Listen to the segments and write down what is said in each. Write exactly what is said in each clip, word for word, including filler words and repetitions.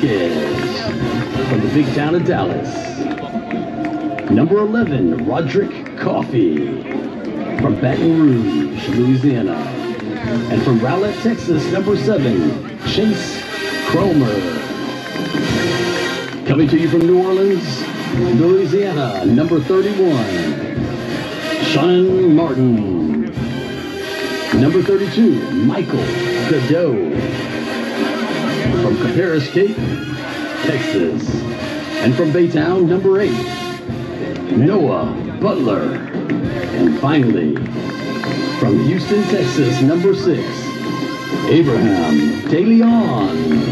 Vasquez from the big town of Dallas. Number eleven, Roderick Coffee from Baton Rouge, Louisiana. And from Rowlett, Texas, number seven, Chase Cromer. Coming to you from New Orleans, Louisiana, number thirty-one, Sean Martin. Number thirty-two, Michael Godot from Caparis Cape, Texas. And from Baytown, number eight, Noah Butler. And finally, from Houston, Texas, number six, Abraham DeLeon.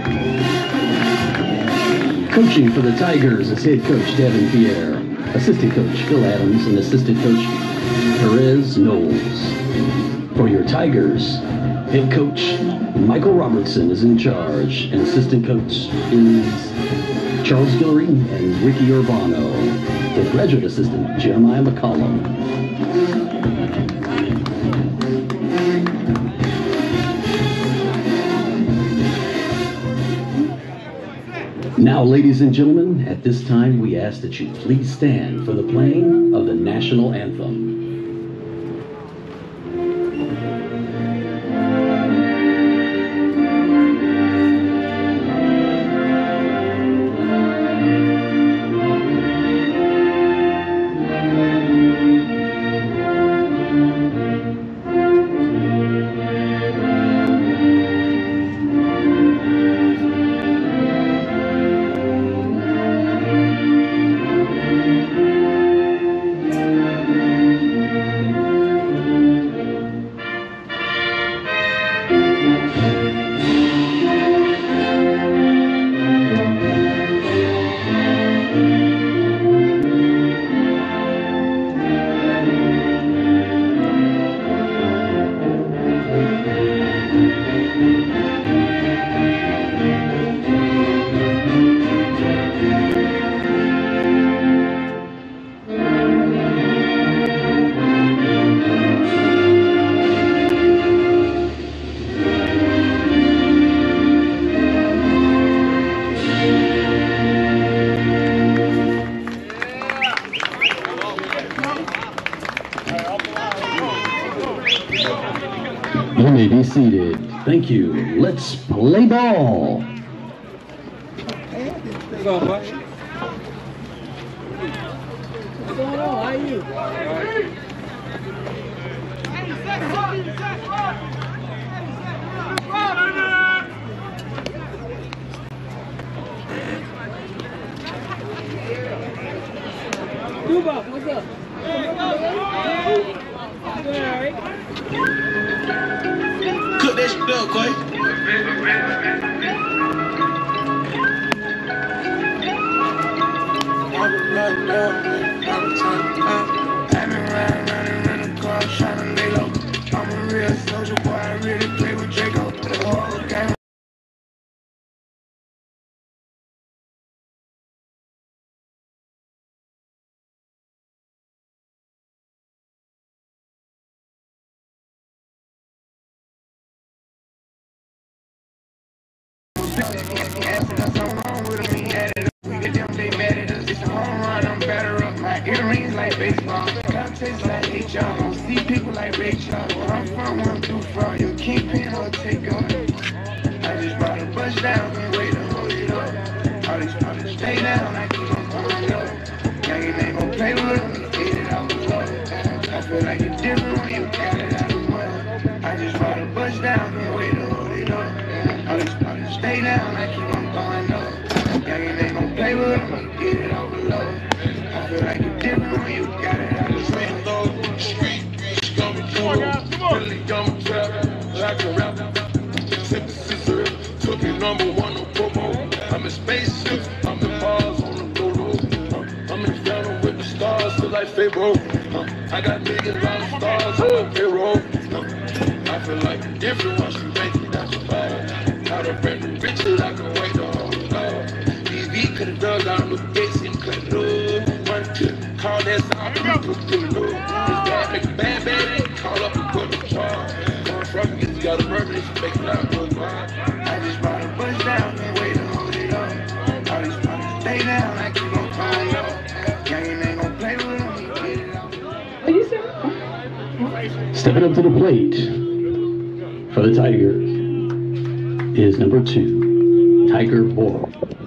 Coaching for the Tigers is head coach Devin Pierre, assistant coach Phil Adams, and assistant coach Perez Knowles. For your Tigers, head coach Michael Robertson is in charge, and assistant coach is Charles Guillory and Ricky Urbano. The graduate assistant, Jeremiah McCollum. Now, ladies and gentlemen, at this time we ask that you please stand for the playing of the national anthem. You may be seated. Thank you. Let's play ball. What's going on? How are you? Duba, what's up? Cook that shit up, Quay. I've been riding around in the car, trying to lay low. I'm a real soldier boy, I really play with Draco. The whole game. Earrings like baseball, contests like H R. Don't see people like Ray Charles. Where I'm from, where I'm through from, you kingpin or take up. I just brought a bus down, can't wait to hold it up. All these problems stay down, I keep on going up. Youngin' ain't gon' play with me, get it out the love. I feel like it's different when you got it out the mud. I just brought a bus down, can't wait to hold it up. All these problems stay down, I keep on going up. Youngin' ain't gon' play with me, get it out the love. I feel like it's different when you got it out the street. Street, street, coming through. Really dumb trap, like a rap. Tip the scissor, took me number one on promo. I'm in spaceships, I'm in bars on the road. I'm in Phantom with the stars, feel like Fable. I got million dollar stars on my payroll. I feel like it's different once you make it out your bag. Got a brand new riches, I can wait the whole life. D V could've dug out the gates and cut it up. Call that sound, I'm put them in the This bad make a bad bad, call up and put the charge. Going from you, you got a murder, you make it out, go blind. I just brought a bus down, can't wait to hold it down, I keep on calling up. Youngin' ain't gon' play with him, he get it out. Are you serious? Stepping up to the plate for the Tigers is number two, Tiger Boy.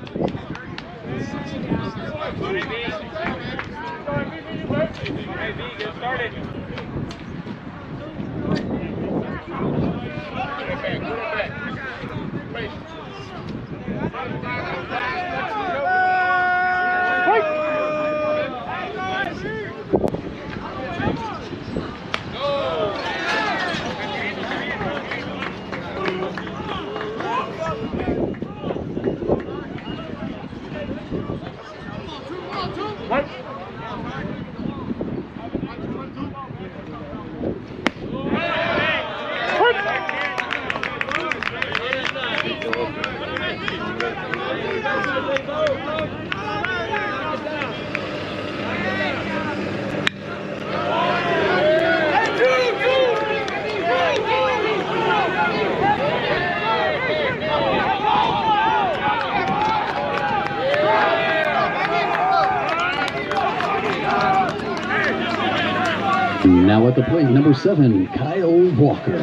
Now at the plate, number seven, Kyle Walker.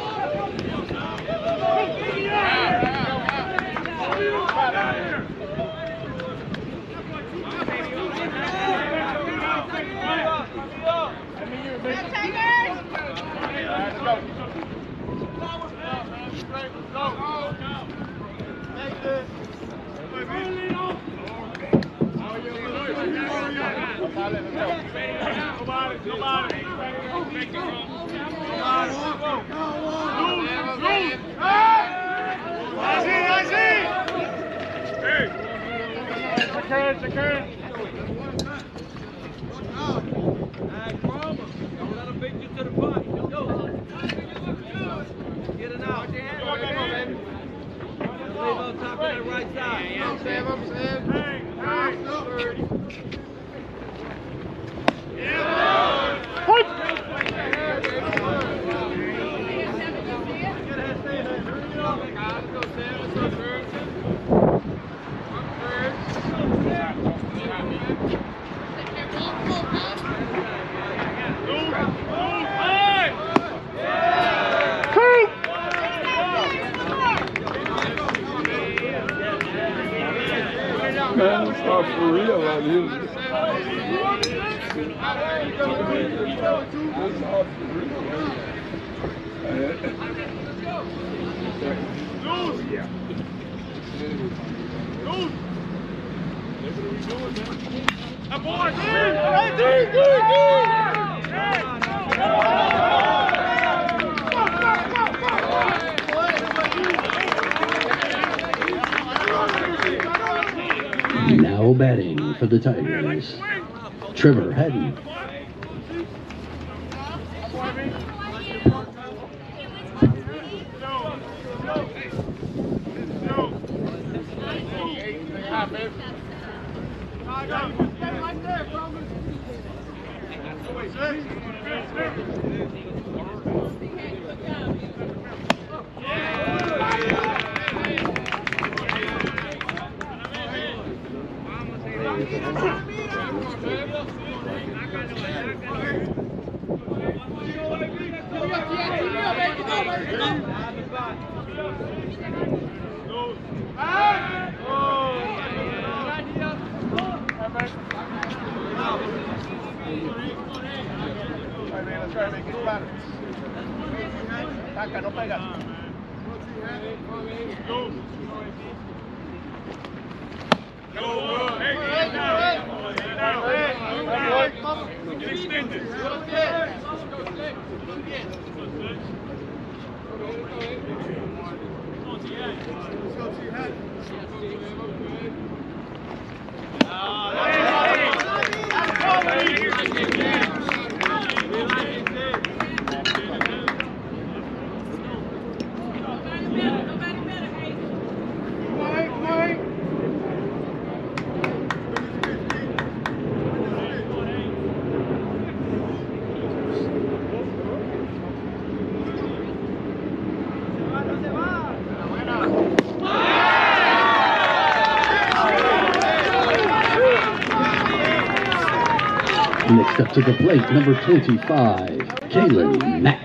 Man, it's not for real out here. It's not for real. Yeah. Now batting for the Tigers, Trevor Haddon. Next up to the plate, number twenty-five, Kaylin Mack.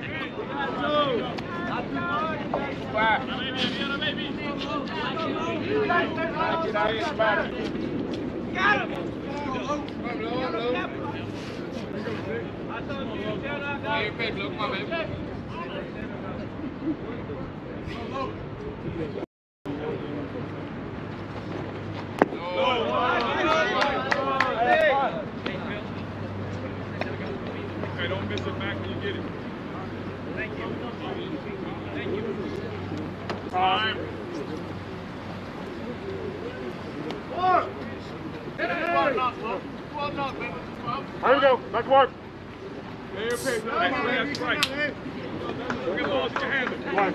Okay, don't miss it back when you get it. Thank you. Thank you. Time. Four. Here we go. Back to work. Hey, okay. That's right. Look at the balls in your hand. One.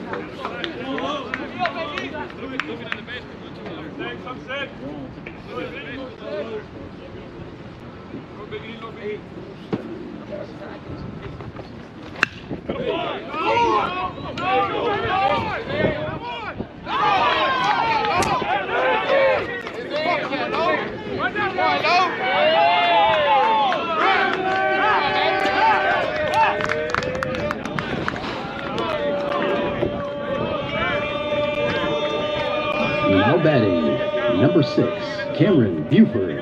Thanks, I'm set. Go, Biggie. Go, Biggie. Now batting, number six, Cameron Buford.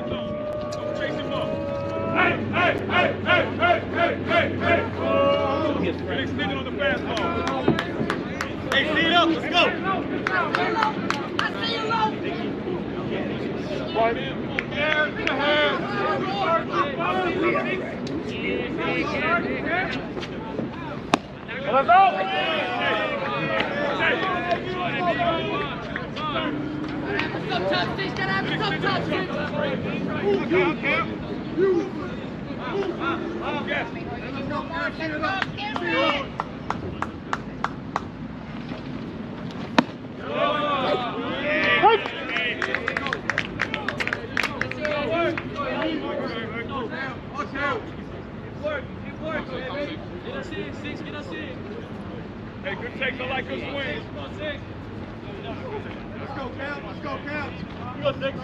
Hey, hey, hey, hey, hey, hey, hey, hey. Extended on the fastball. Hey, see it up, let's go. I see you low. Right in, air, in the hand. Let's go. Stop touch, stop touch. Hey, good takes, I like good swings. Let's go, Count. Let's go, Count. You go, six.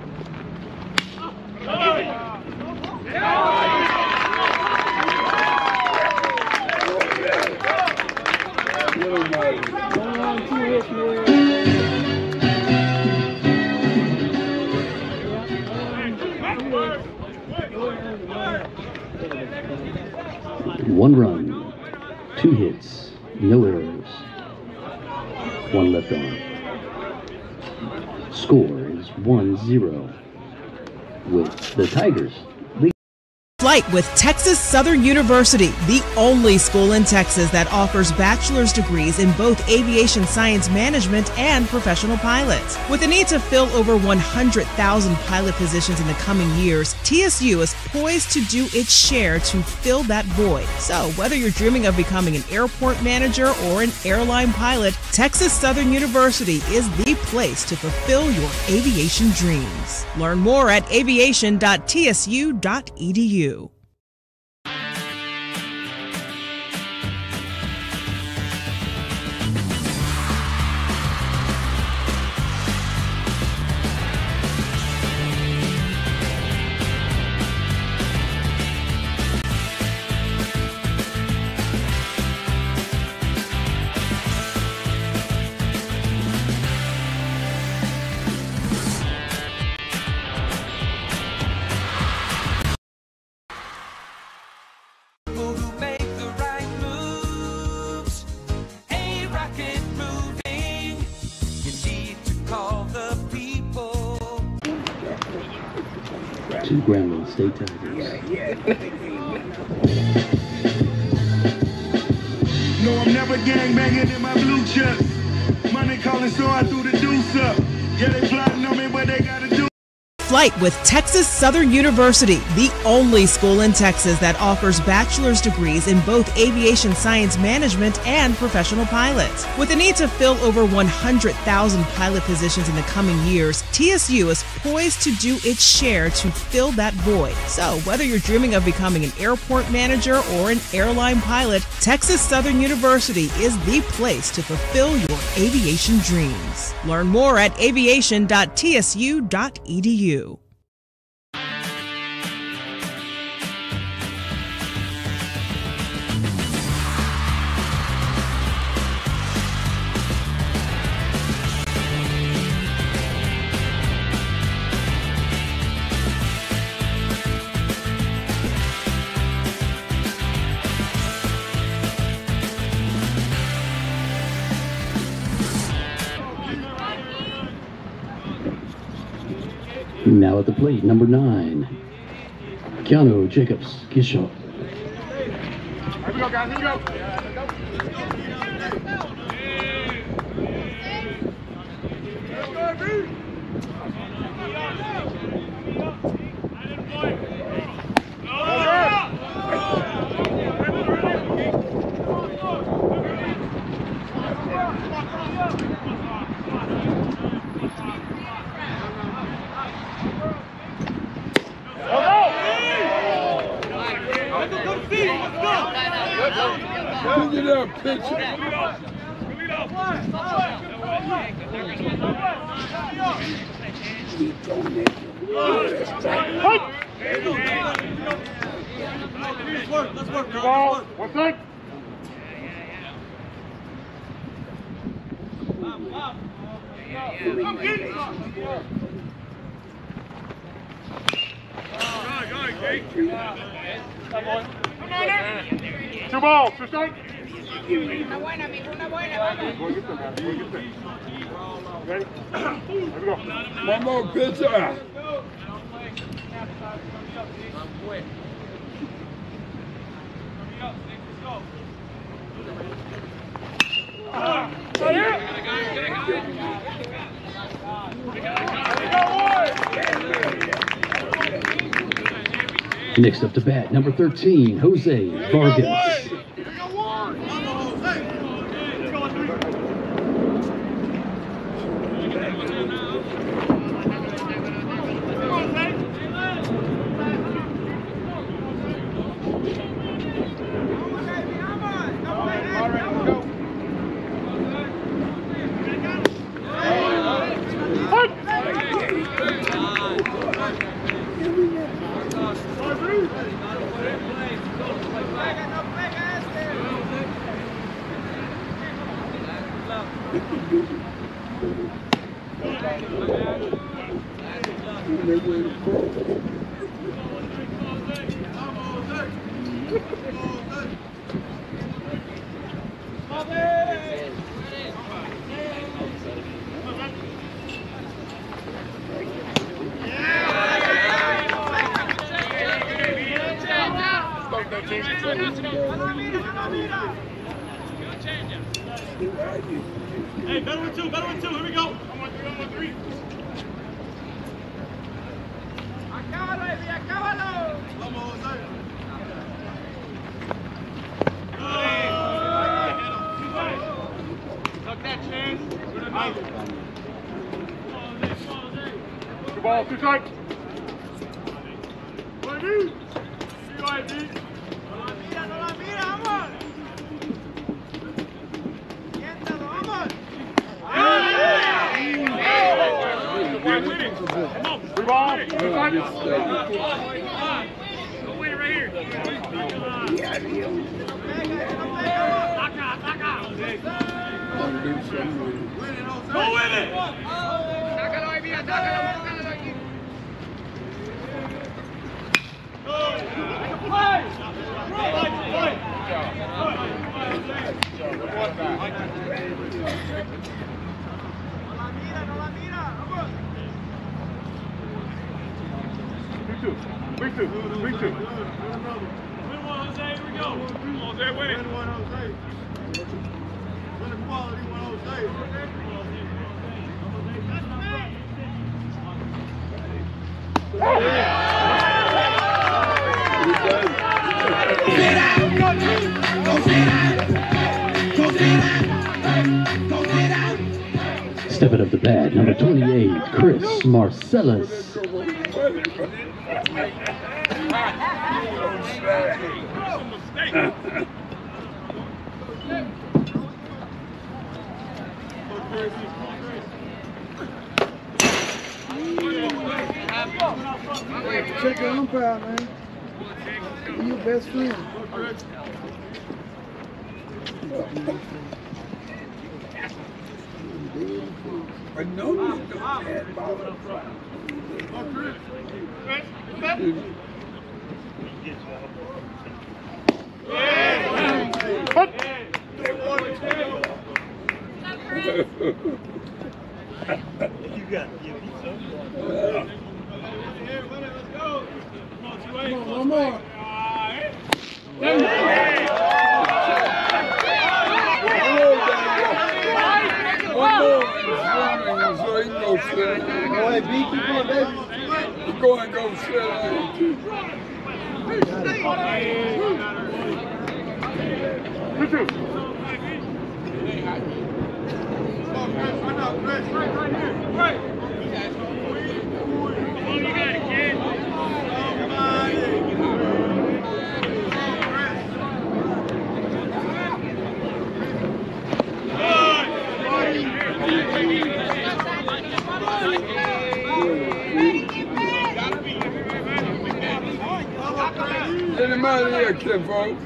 One run, two hits, no errors, one left on. Score is one zero with the Tigers. Flight with Texas Southern University, the only school in Texas that offers bachelor's degrees in both aviation science management and professional pilots. With a need to fill over one hundred thousand pilot positions in the coming years, T S U is poised to do its share to fill that void. So whether you're dreaming of becoming an airport manager or an airline pilot, Texas Southern University is the place to fulfill your aviation dreams. Learn more at aviation dot T S U dot E D U. Two Grambling State Tigers. No, I'm never gangbanging in my blue chuck. Money calling, so I threw the deuce up. Yeah, they plotting on me, but they gotta do. Flight with Texas Southern University, the only school in Texas that offers bachelor's degrees in both aviation science management and professional pilots. With a need to fill over one hundred thousand pilot positions in the coming years, T S U is poised to do its share to fill that void. So whether you're dreaming of becoming an airport manager or an airline pilot, Texas Southern University is the place to fulfill your aviation dreams. Learn more at aviation dot T S U dot E D U. Now at the plate, number nine, Keanu Jacobs Gisho. Here we go, guys. Here we go. Pick it up, pitch it. Let's work. Ball. One thing. Two balls, two strikes. Una buena, amigo, una buena, vamos. Ready? Here we go. One more pitcher. Next up to bat, number thirteen, Jose Vargas. Hey, better with two, better with two. Here we go. I'm on three, I'm on three. Acábalo, Evi, acábalo. Vamos, Jose. Took that chance. Two balls, two strikes. One, two. See you, I D. No la mira, no la mira, vamos. Siéntalo, vamos. Three balls, two strikes. Go win it right here. Go with it! Sácalo, Evi, sácalo, sácalo aquí. No la mira, no la mira, vamos. Three two, three two, three two. Win one, Jose, here we go. Jose, win it. Win one, Jose. Win the quality one, Jose. Stepping up the bat, number twenty-eight, Chris Marcellus. Check your umpire, man. You're your best friend. I know you don't have ball. You got to give me some. Come on, one more. One more. So he can go sit down. Go ahead, B. Keep on, baby. You go and go sit down. Get him out of here, kid, folks.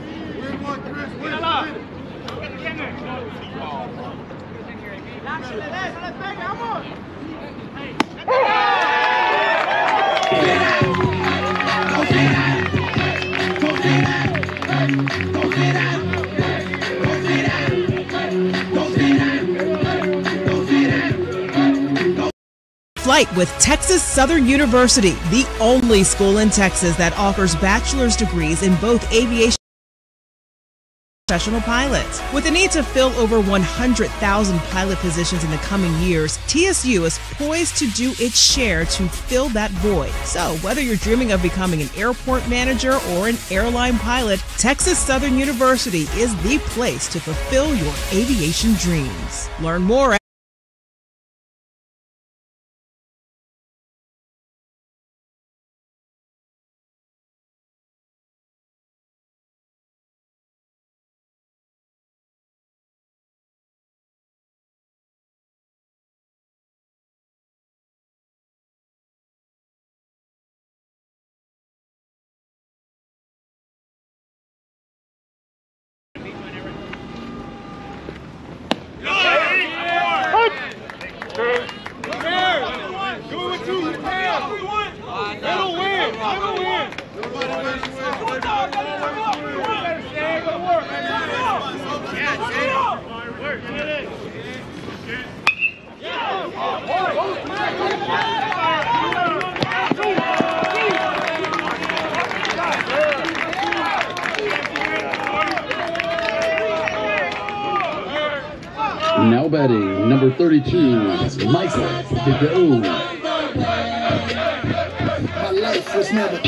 Flight with Texas Southern University, the only school in Texas that offers bachelor's degrees in both aviation and professional pilots. With the need to fill over one hundred thousand pilot positions in the coming years, T S U is poised to do its share to fill that void. So whether you're dreaming of becoming an airport manager or an airline pilot, Texas Southern University is the place to fulfill your aviation dreams. Learn more at Now batting, number thirty-two, Michael DeGo. My life was never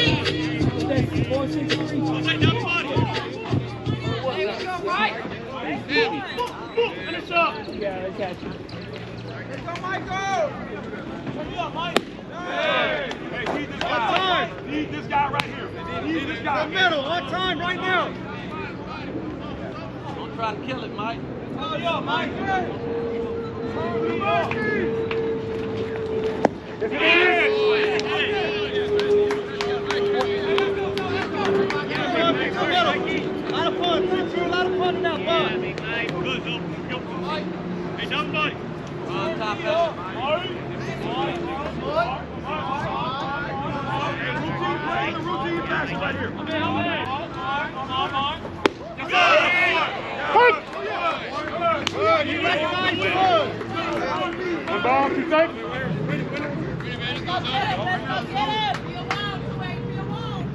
Finish up. Yeah, I got you. Let's go, Michael. Turn me up, Mike. Hey, hey, need this guy. Need this guy right here. Need this guy. The middle, on time, right now. Don't try to kill it, Mike. Hurry up, Mike. A lot of fun, a lot of fun in that fun. Good, go. Hey, down, buddy. On top of it. Routine pass right here. You recognize the good. The ball, you think? Let's go get it. Let's go get it. Be alone. Be alone.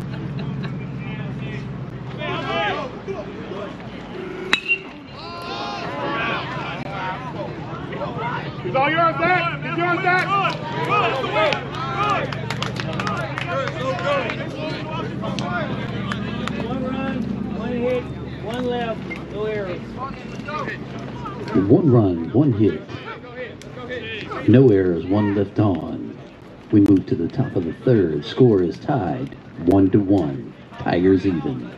It's all yours, Zach. It's yours, Zach. One run, one hit, one left, no errors. One run, one hit. No errors, one left on. We move to the top of the third. Score is tied, one to one. Tigers even.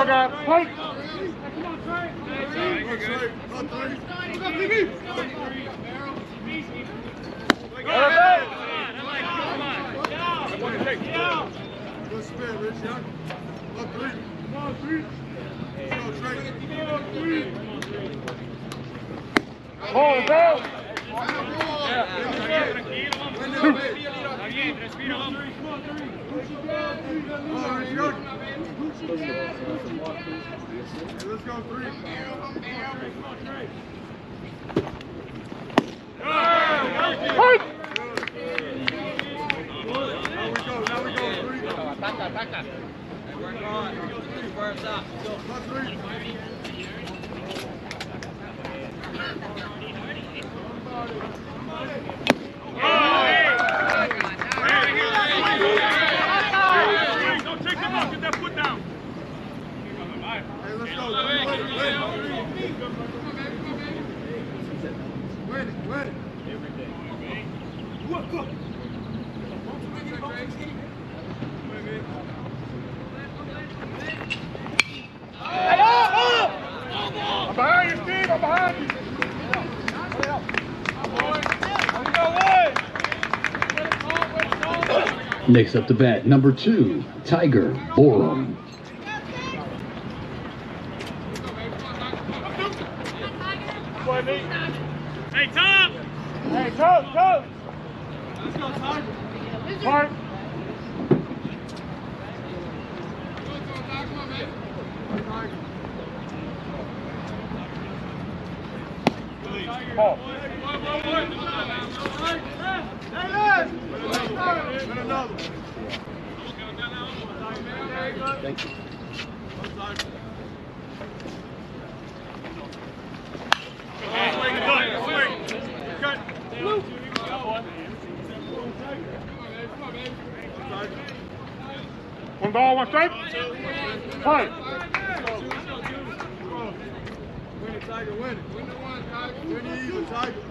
go, guys. Fight. Good spin, Rich. Up three. Come on, three. Let's go, Trey. Ball, ball. Let's go, three. Don't take them off, get that foot down. Hey, let's go. Win it, win it. I'm behind you, Steve. I'm behind you. Next up to bat, number two, Tiger Borum. Hey, Tom! Hey, go, go! Let's go, Tiger. Mark. Ball. Thank you. One ball, one strike. Play. Win it, Tiger, win it. Win the one, Tiger. Win the even, Tiger.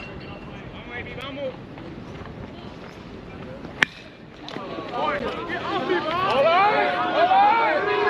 Hold on! Hold on!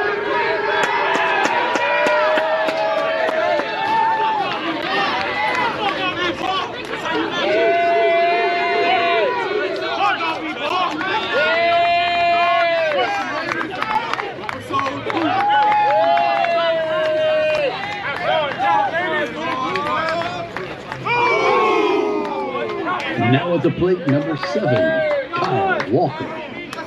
Now at the plate, number seven, Kyle Walker.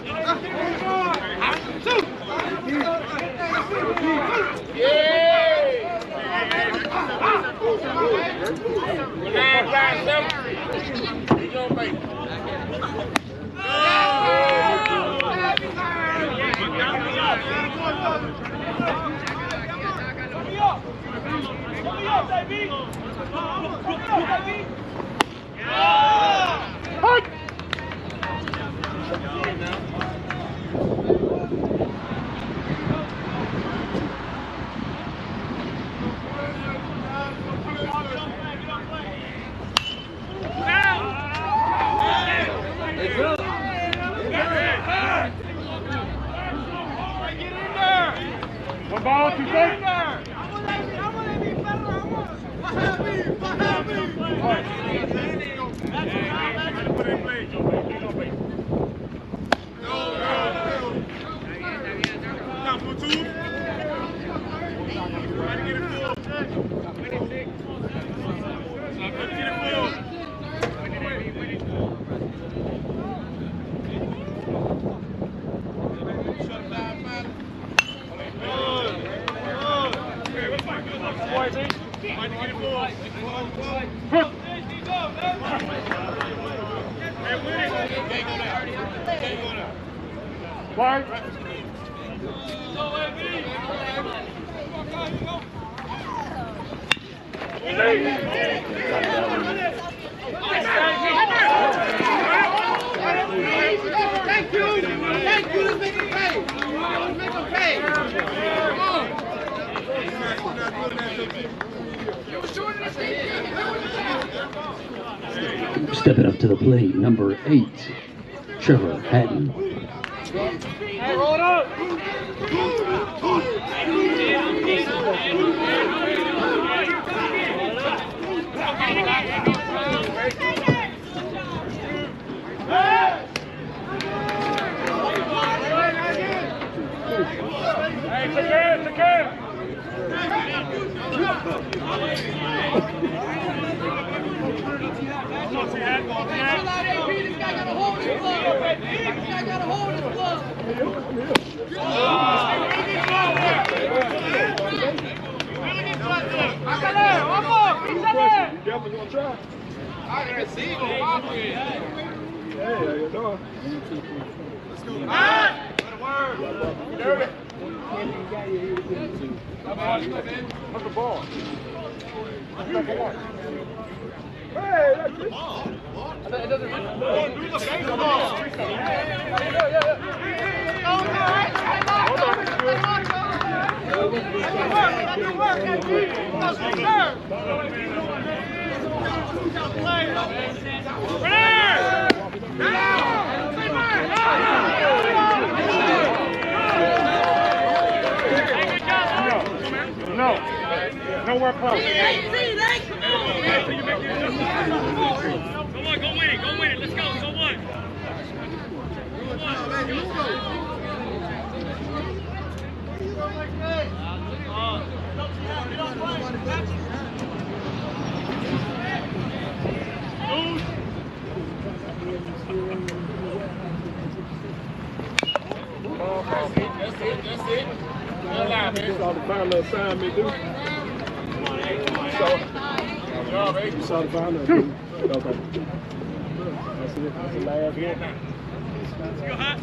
One ball, two strikes. Thank you. Thank you. Let's make it pay. Let's make it pay. Come on. Stepping up to the plate, number eight, Trevor Hatton. Hey, roll it up. Hey, take care, take care. This guy got a hold of his glove. This guy got a hold of his glove. One more. He's there. You definitely gonna try? I didn't see him. Hey, how you doing? let's go. Ah! Good word. Dirty. What's the ball? Hey, that's it. It doesn't matter. Do the baseball. No, nowhere close. Go on, go win it, go win it. Let's go, so what? That's it, that's it. You saw the final assignment, dude. So, you saw the final assignment. Okay. That's it. That's the last one. Let's go, hot.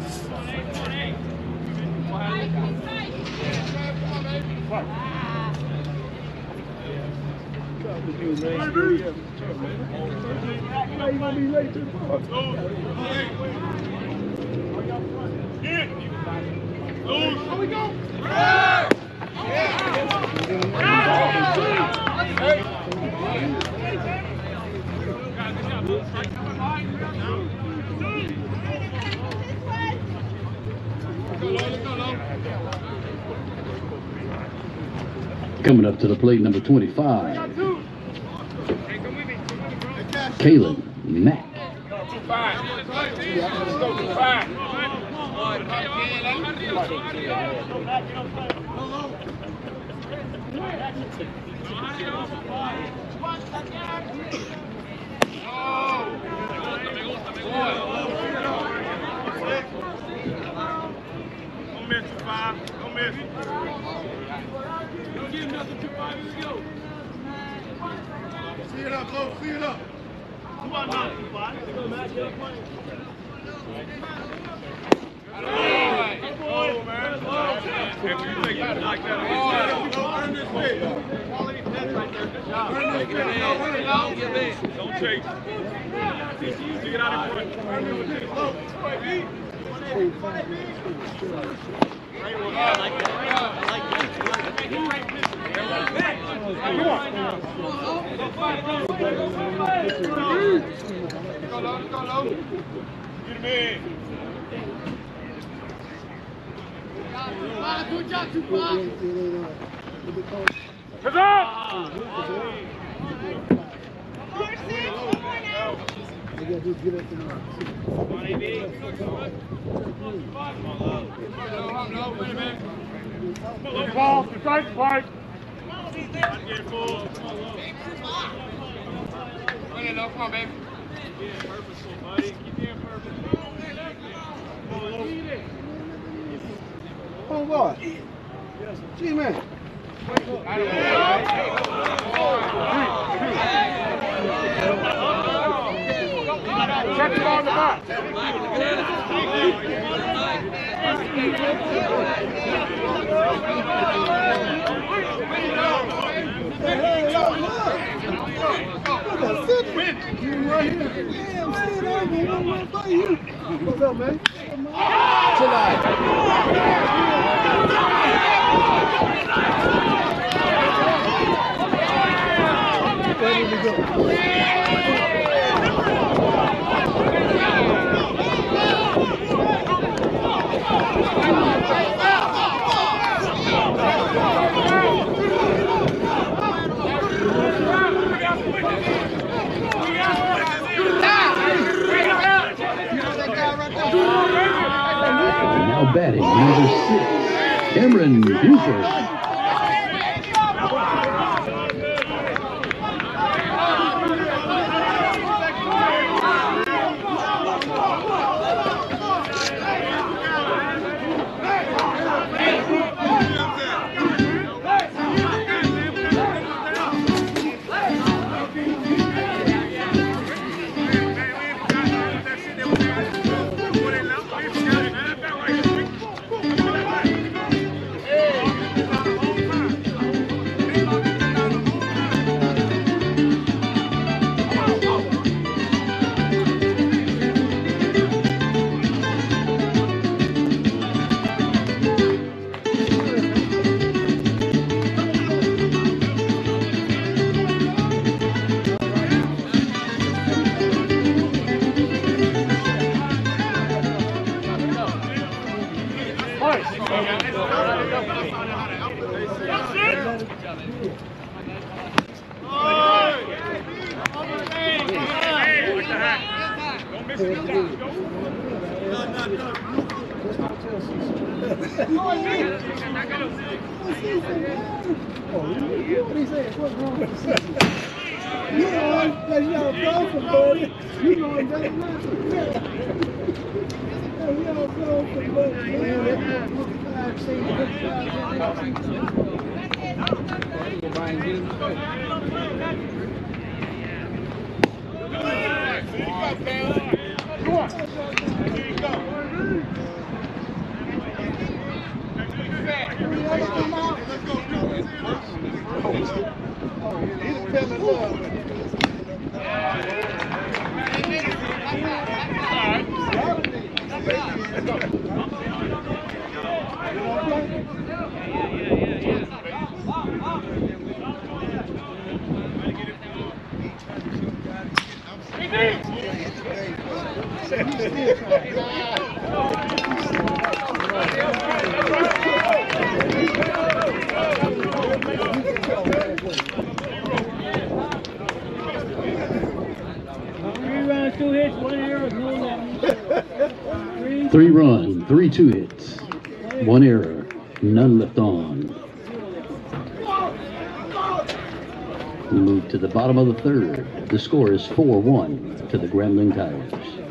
How you gonna be late to the park? Here we go. Coming up to the plate, number twenty-five, Kalen Mack. Too fine. Let's go too fine. Don't miss too fine. Don't miss. Don't give him nothing too fine. Here we go. See it up, Lo. See it up. Come on now, too fine. Let's go, Matt. Get up, play. Oh, man. Hey, when you take it like that, Earn this bit. quality test right there. Good job. Earn this bit. Don't win it. Don't give in. Don't chase. You get out of front. Earn this bit. Lo. I like that. I like that. Come on. Go low, go low. Get him in. Good job, Tupac. Hands up! Ball, strike, strike. Get full. Win it, come on, baby. Keep being purposeful, buddy. Keep being purposeful. Oh, boy. G-Man. Check it on the box. What's up, man? Ready to go. Batting number six, Cameron Buford. Three run, three two hits, one error, none left on. We move to the bottom of the third. The score is four one to the Grambling Tigers.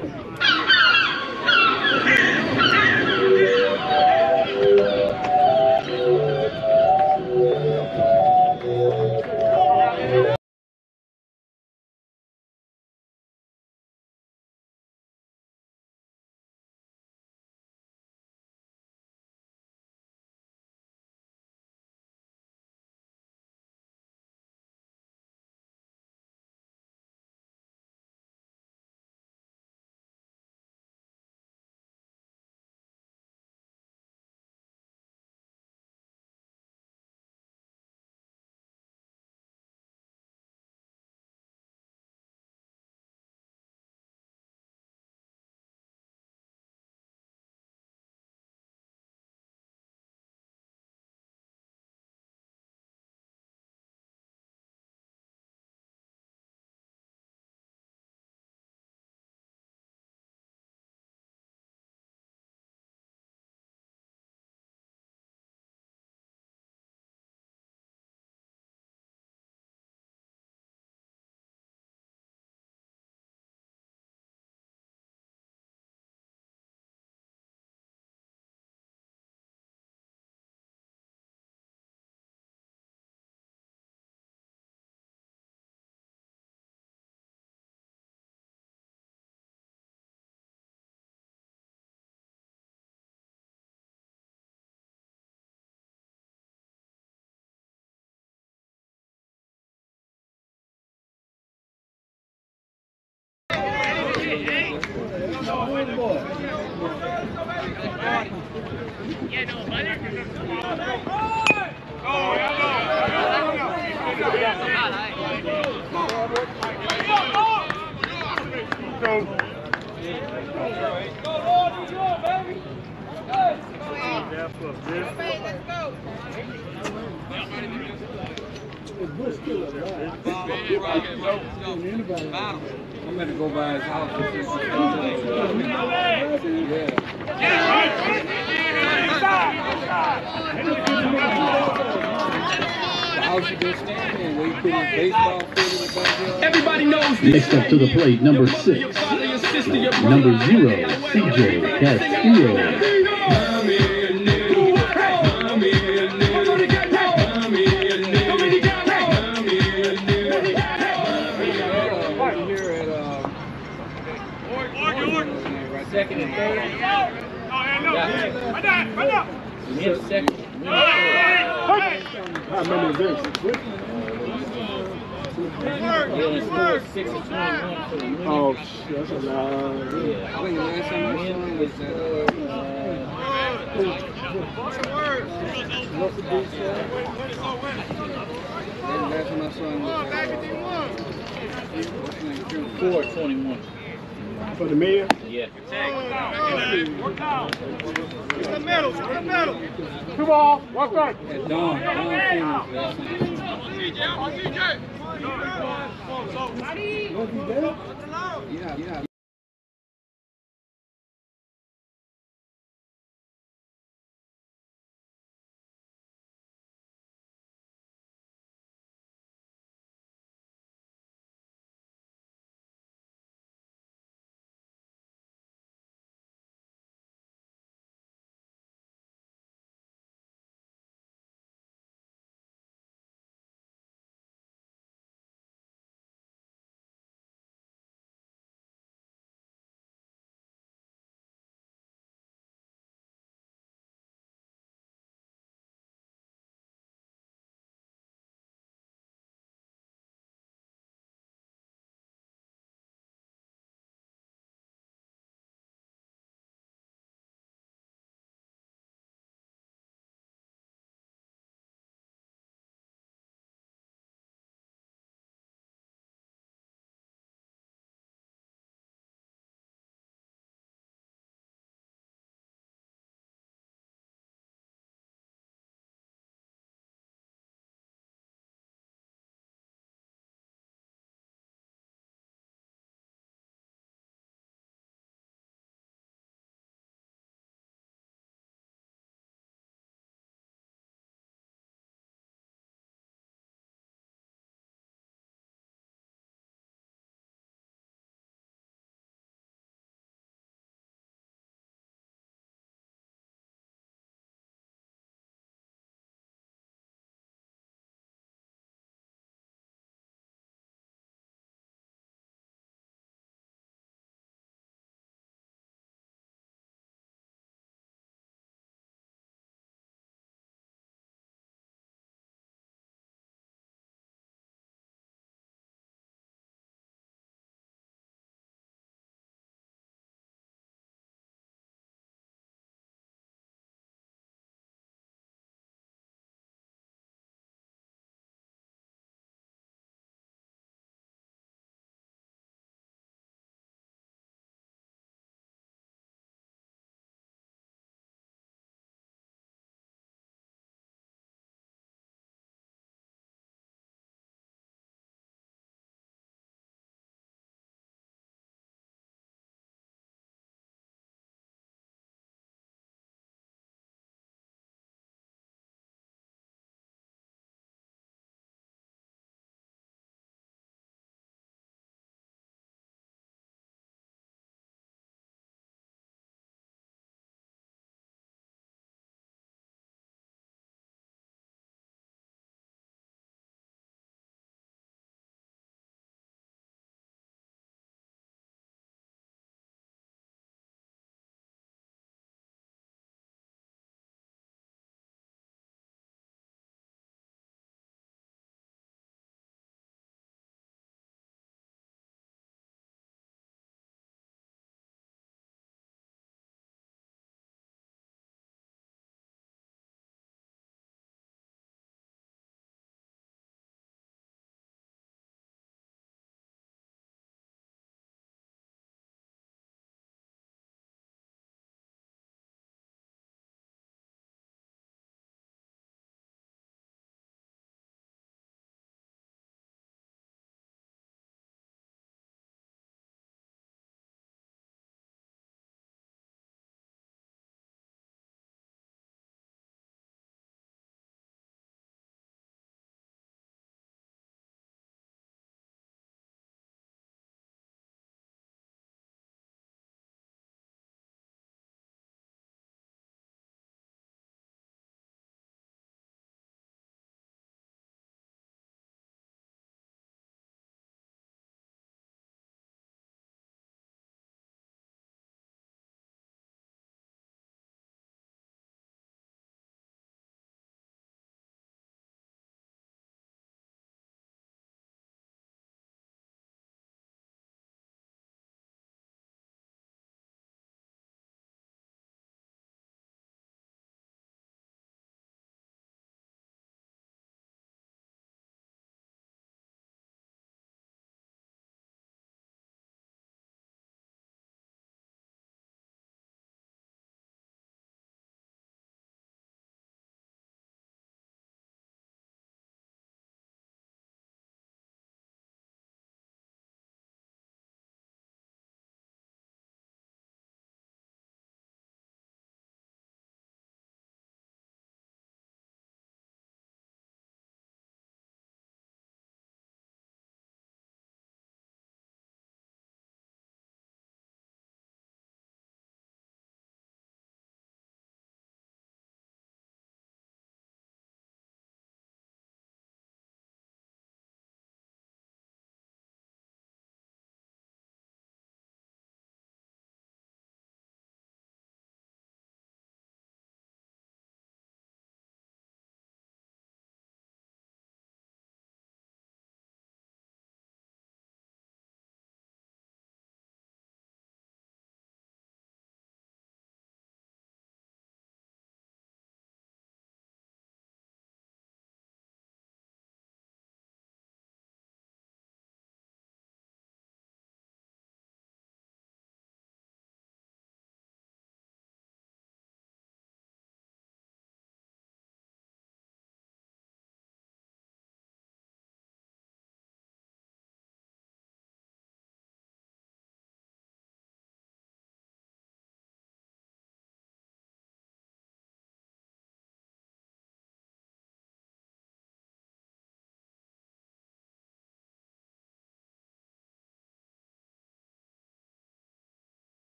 I'm going to go by his house. Yeah. How's he gonna stand there? Where you put his baseball field in the backyard? Everybody knows next up to the plate, number six, number zero, C J Castillo. Second and third. We have second. I remember this. six and twenty-one for the win. Oh, shit, that's a lot. Yeah. I think the last time I saw him was at, uh, last time I saw him was four twenty-one. For the mayor? Yeah. It's the middle, it's the middle. Two ball, one strike. At Dawn. Dawn Simmons last time. Yeah, yeah.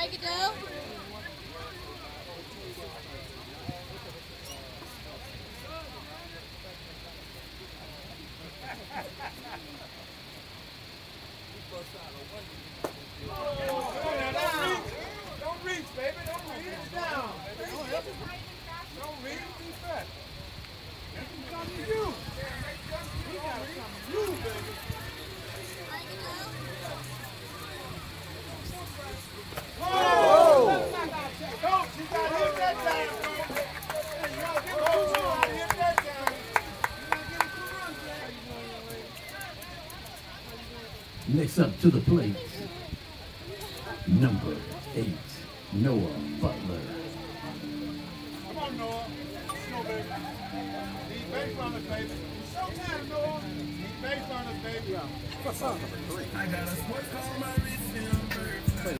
Frankie-Do. Don't reach, baby. Don't reach down. Don't reach. Be fast. It's coming to you. We gotta come to you, baby. Whoa! Coach, you gotta hit that time, coach. You gotta get coach, you gotta hit that time. Next up to the plate, number eight, Noah Butler. Come on, Noah. Come on, baby. These base runners, baby. It's showtime, Noah. These base runners, baby. What's up? I got a sports call on my wrist and I'm perfect.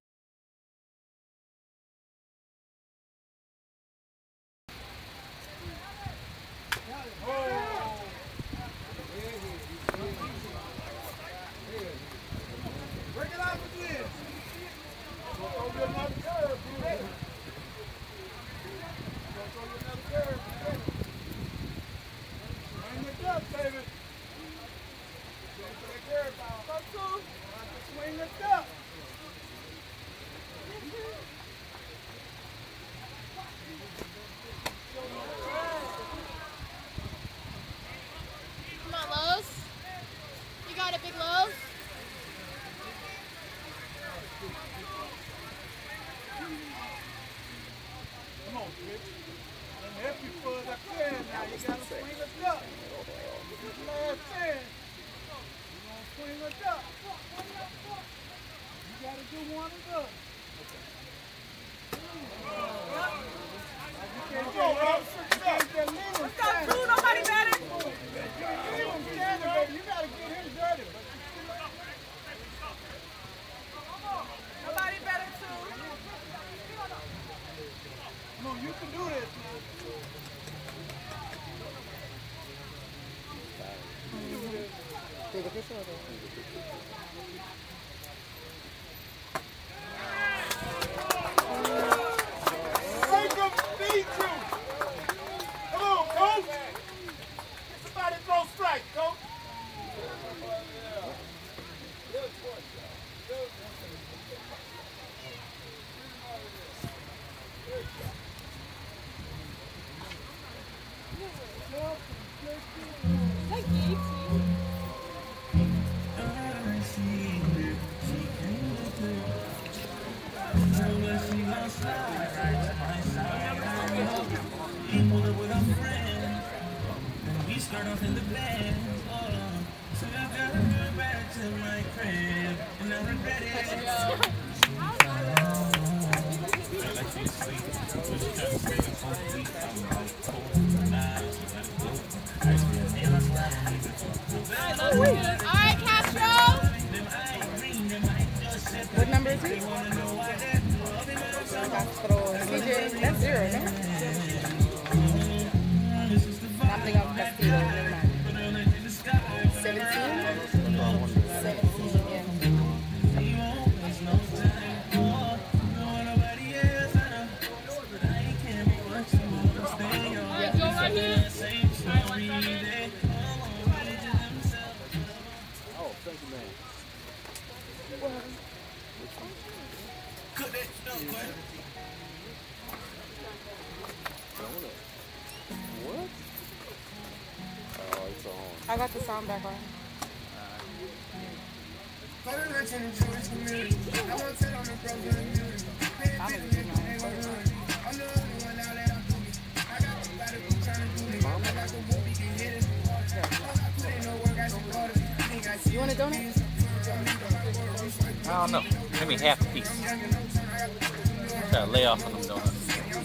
Break it out again. Go throw you another curve, be ready. Go throw you another curve, be ready. Swing it up, baby. Swing for that curve ball. Go through. Swing it up. Come on, Lowe's. You got it, Big Lowe's. Come on, bitch. I'm happy for it. I can now. You gotta swing it up. This last chance. You gonna swing it up. You gotta do one of those. You can't get Rob. You can't get Lynn. Let's go, two, nobody better. You can't leave him standing, baby. You gotta get him dirty. Nobody better, two. No, you can do this, man. Take a picture of it. Make him beat you. Come on, coach. Somebody throw strike, coach. Thank you. We start off in the bed, oh, so I gotta go back to my crib, and I regret it. Alright, Castro. What number is it? Castro. C J, that's zero, no? I'm thinking of Castillo. Never mind. seventeen? seventeen, yeah. Alright, go right here. Oh, thank you, man. What? Oh, it's on. I got the sound back on. You want a donut? I don't know. Maybe half a piece. Try to lay off on them donuts.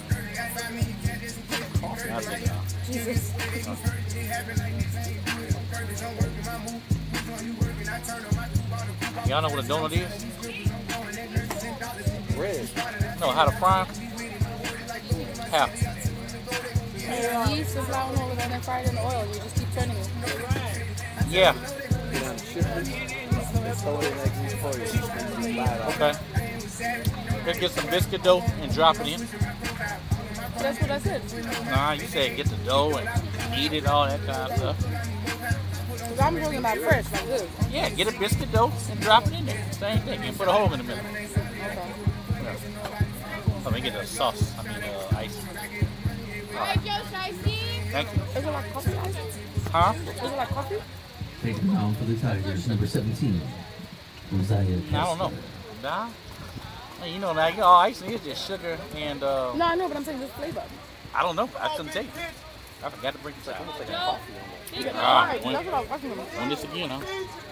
I'll take it off. Jesus. Y'all know what a donut is? Bread. No, how to fry 'em? How? You use the flour and all of that and fry it in the oil. You just keep turning it. Yeah. Get on the shipment. And throw it in that grease for you. Slide off. Okay. Just get some biscuit dough and drop it in. That's what I said. Nah, you said get the dough and eat it, all that kind of stuff. Because I'm talking about fresh, like this. Yeah, get a biscuit dough and drop it in there. Same thing. And put a hole in the middle. Okay. Yeah. Let me get the sauce. I mean, uh, ice. Right. Thank you. Is it like coffee ice? Huh? Is it like coffee? Take the mound for the Tigers, number seventeen. Uzziah I don't know. Nah. You know, now you know, all icing is just sugar and. Uh, no, I know, but I'm saying this flavor. I don't know. I couldn't tell you. I forgot to bring some coffee. Yeah, Ah, right. when, That's what I was talking about. when this again, huh?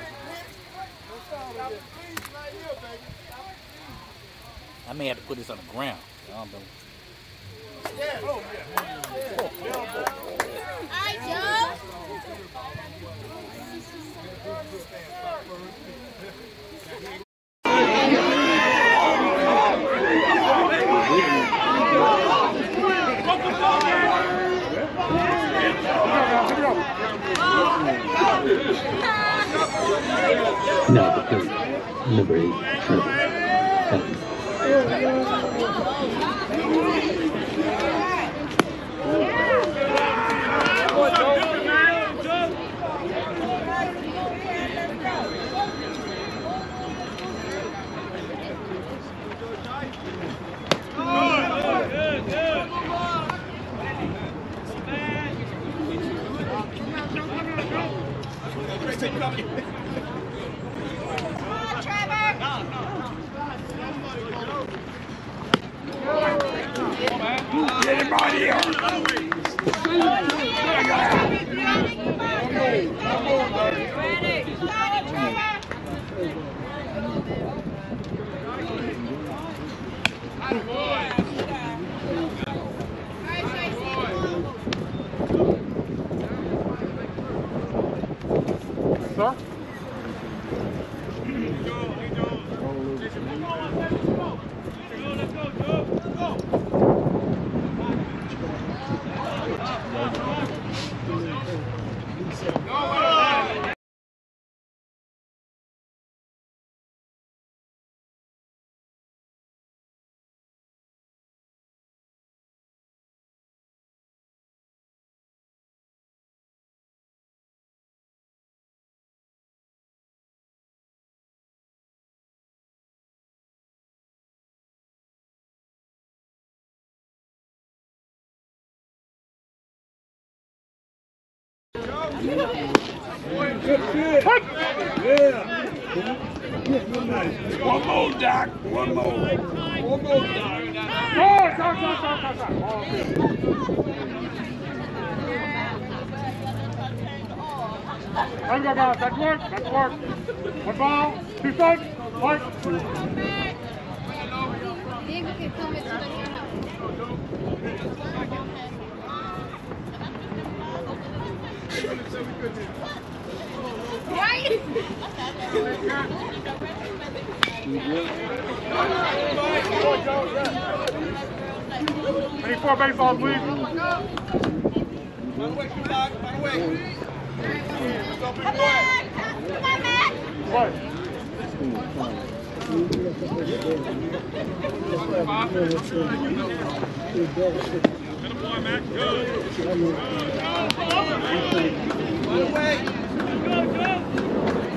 I may have to put this on the ground. I don't know. Now the third, number eight, Trevor. Anybody else? Sir? Yeah. One more, Doc. One more. One more, Doc. Oh, stop, stop, stop, stop, stop. Oh, okay. Let's go, guys. That's work. That's work. One ball, two strikes, work. Right? Any four baseballs, please. By the way, by the way. Come on! Come on, Matt! What? Good boy, Matt. Good. By the way. Go, go.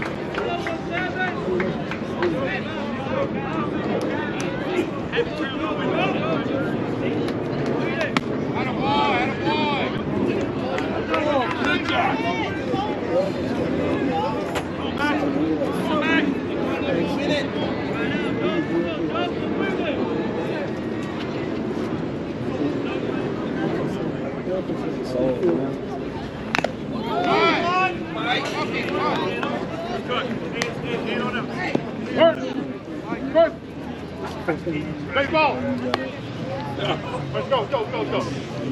Baseball. Let's go, go, go, go.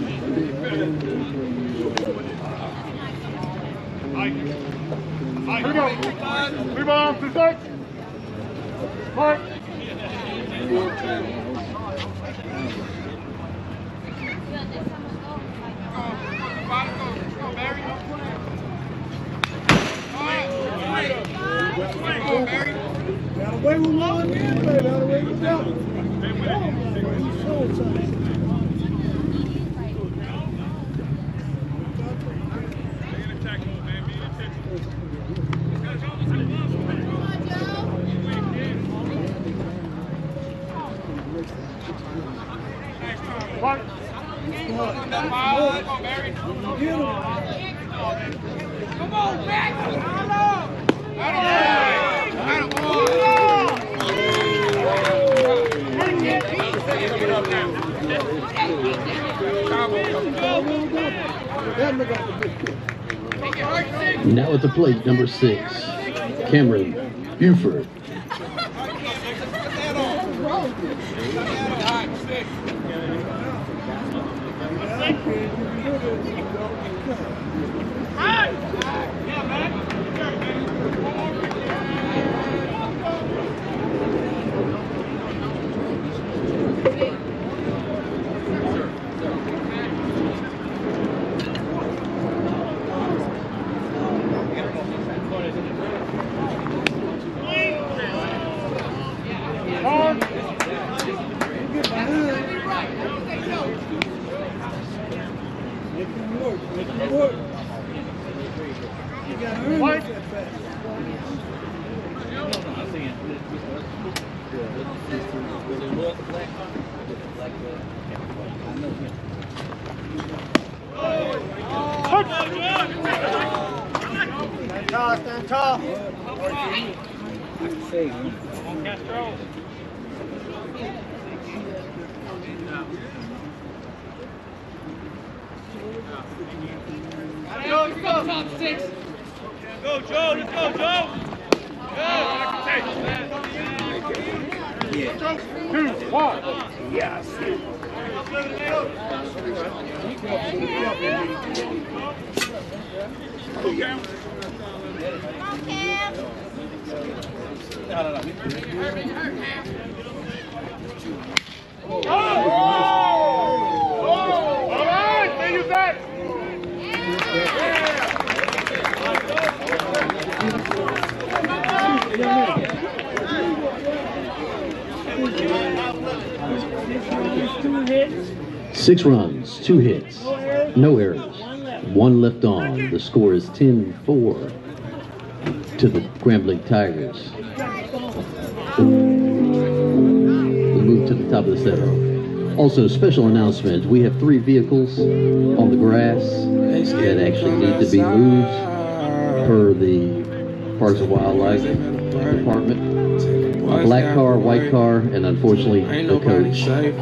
Here we go. Three balls, two strikes. Mark. Got away with one, got away with that. Come on, back! Now at the plate, number six, Cameron Buford. Tall, stand tall. Go, go, top six. Go, Joe. Let's go, Joe. Go. Two, one. Yes. No, no, no. Oh! Oh! All right, stay you back. Six runs, two hits, no errors, one left on. The score is ten four to the Grambling Tigers. We move to the top of the seventh. Also, special announcement, we have three vehicles on the grass that actually need to be moved per the Parks and Wildlife Department. A black car, a white car, and unfortunately the coach.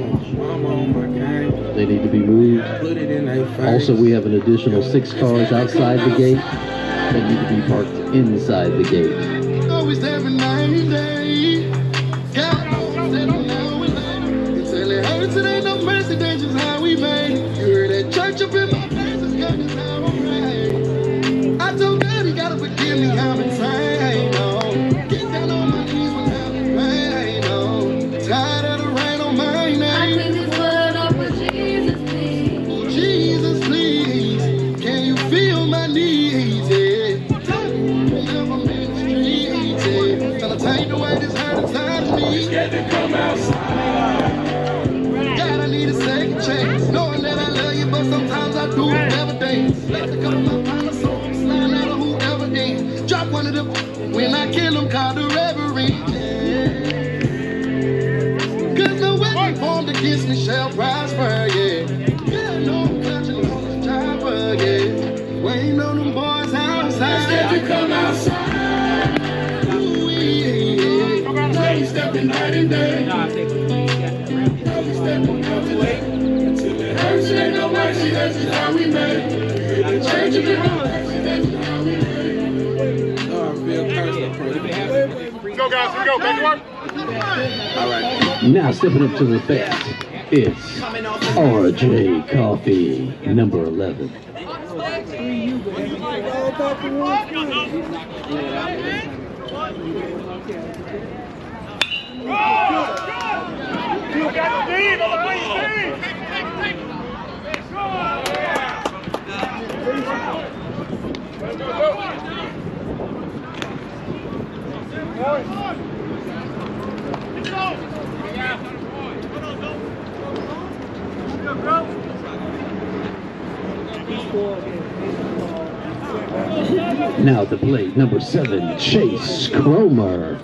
They need to be moved. Also, we have an additional six cars outside the gate that need to be parked inside the gate. Always every night and day. God, said I'm now and later. It's only hurts, it ain't no mercy, that's just how we made. You heard that church up in my face, it's God, that's how I'm right. I told God he gotta forgive me, I've been trying, no. Get down on my knees when having pain, no. Tired of the rain on my name. I clean this blood off for Jesus, please. Oh, Jesus, please. Can you feel my needs, yeah? Take the way this hurt inside of me. Scared to come outside. God, I need a second chance. Knowing that I love you, but sometimes I do never dance. Let the come my pile of soul, slide out of whoever ends. Drop one of them when I kill them, call the reverend. Cause no weapon formed against me shall prosper, yeah. Yeah, no I'm clutching on this chopper, yeah. Waiting on them boys outside. Scared to come outside. Stepping night and day. No, I think we got the round. Stepping up to late. Until it hurts, it ain't no mercy, that's just how we made. The change of the mercy, that's just how we made. Oh, I feel personal. Go, guys, we go. Back to work. All right. Now stepping up to the bat, it's R J Coffee, number eleven. Go! Go! You got the lead on the lead. Go! Go, go, go. Now to plate number seven, Chase Cromer.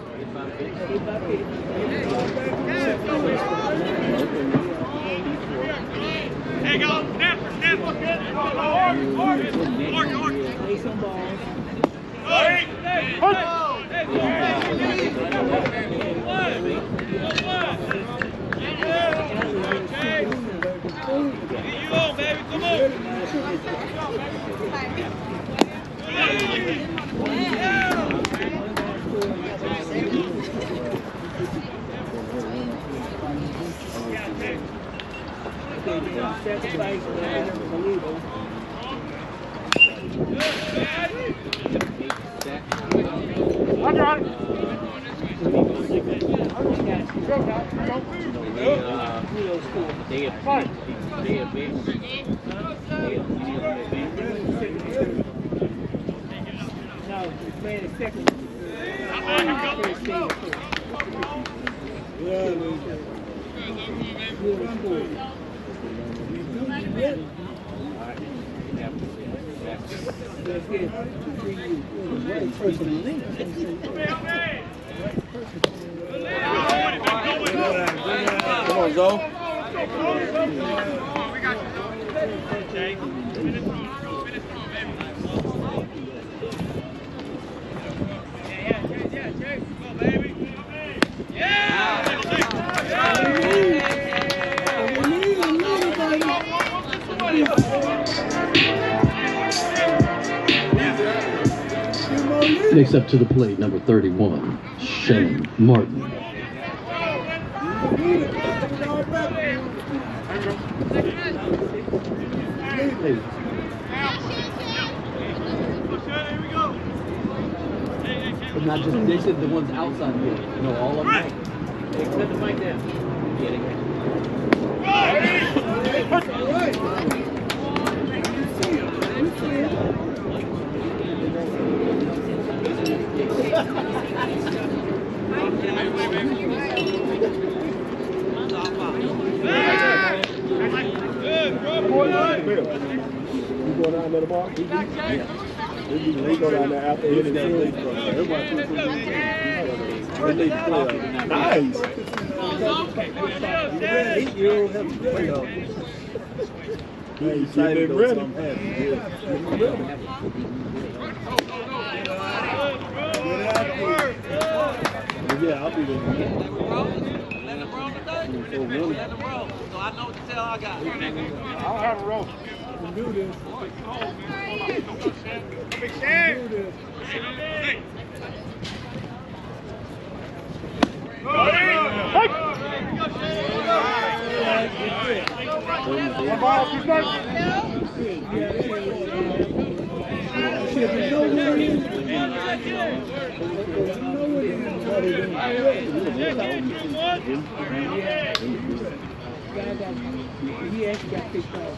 Hey, go. Snap, snap. Hard, hard, hard, hard. Play some balls. Hey, hey, hey. You on, baby. Come on. Come on, Zoe. Next up to the plate, number thirty-one, Shannon Martin. But not just, they said the ones outside here. No, all of them. Hey, set the mic down. Get it. You go down there tomorrow? Yeah. They go down there after the everybody. Nice. Eight-year-old have to play off. Hey, you said they ready. Yeah, I'll be there. Let him roll today. Let him roll. So I know what to tell I got. I'll have a roll. We can do this. Big Shan. We can do this. One ball, keep going. He actually got picked off.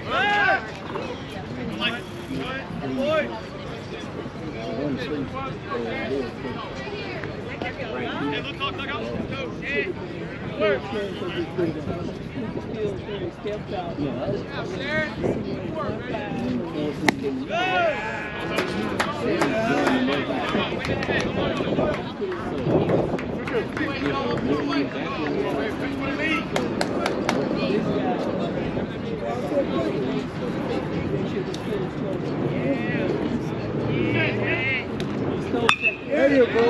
There you go.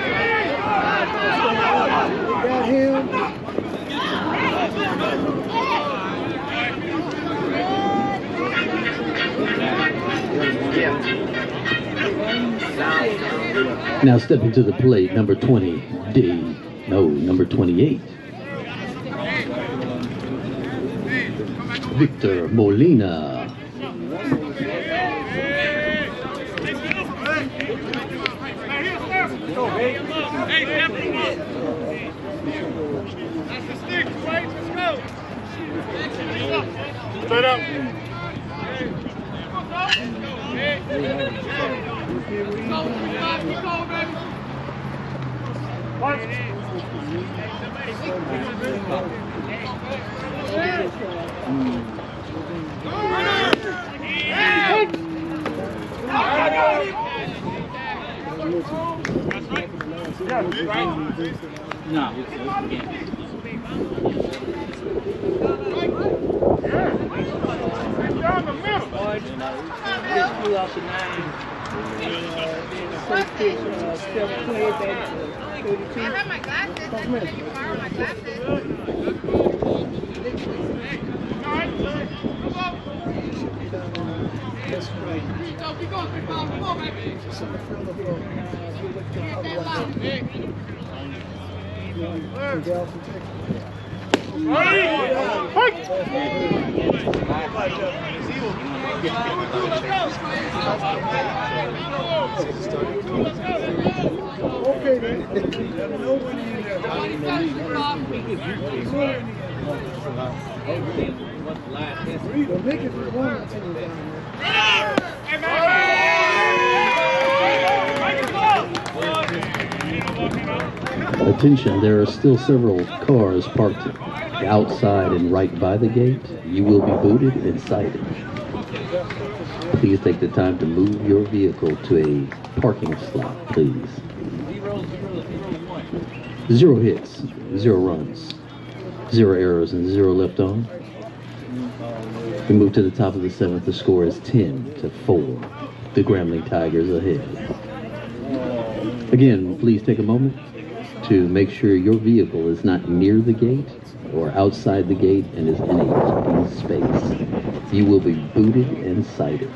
Got him. Now stepping to the plate, number twenty, D. No, number twenty-eight. Victor Molina. Hey, step him up. That's the stick, right? Let's go. Straight up. No. Down the middle. This flew off the nine. And uh, then the first pitch, uh, seven twenty-eight back to thirty-two. I have my glasses. That's when you borrow my glasses. Keep going, keep going, come on, baby. Okay, then. No one in there. Freedom, make it for one team down Attention, there are still several cars parked outside and right by the gate. You will be booted and cited. Please take the time to move your vehicle to a parking slot, please. Zero hits, zero runs, zero errors, and zero left on. We move to the top of the seventh. The score is ten to four. The Grambling Tigers ahead. Again, please take a moment to make sure your vehicle is not near the gate or outside the gate and is in a parking space. You will be booted and cited.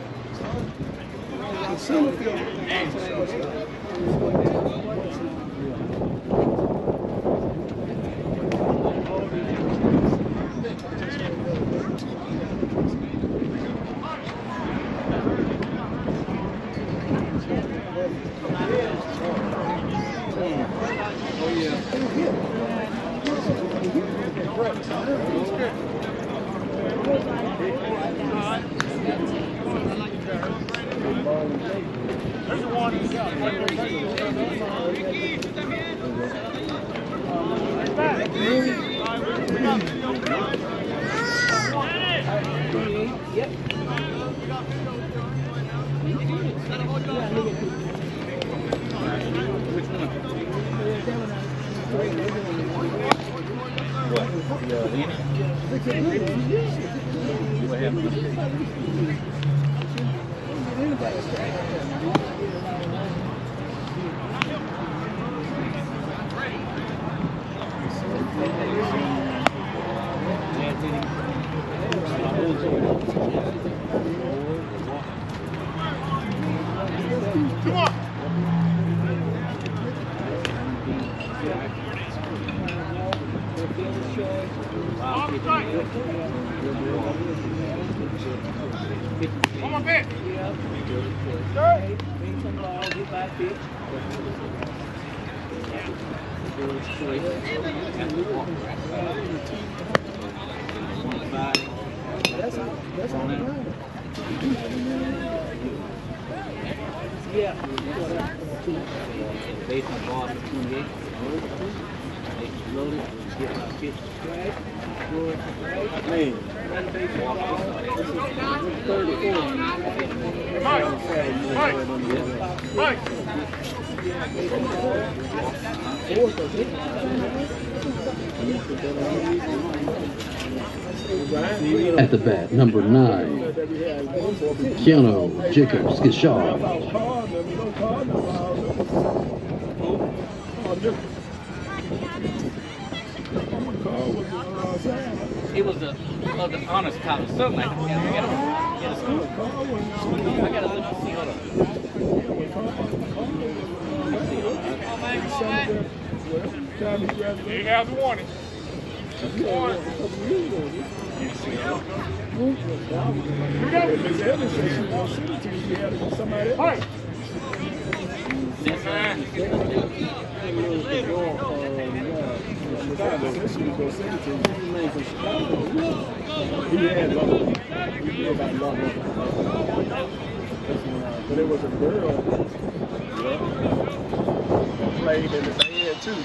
At the bat, number nine, Keanu Jacobs Gishar. It was a, uh, the honors college, something like that. I gotta, gotta school. I gotta look and see. Hold on. He has a warning. Warning. Right. But it was a girl played in his head too.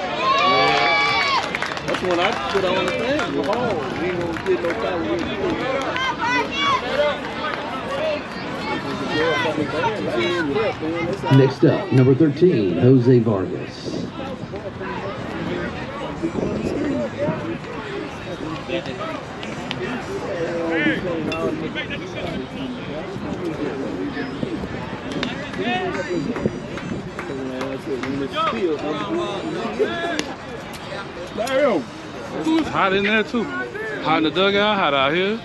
That's when I put on the thing. Oh, he ain't gonna get no time. Next up, number thirteen, Jose Vargas. Damn. It's hot in there too. Hot in the dugout, hot out here.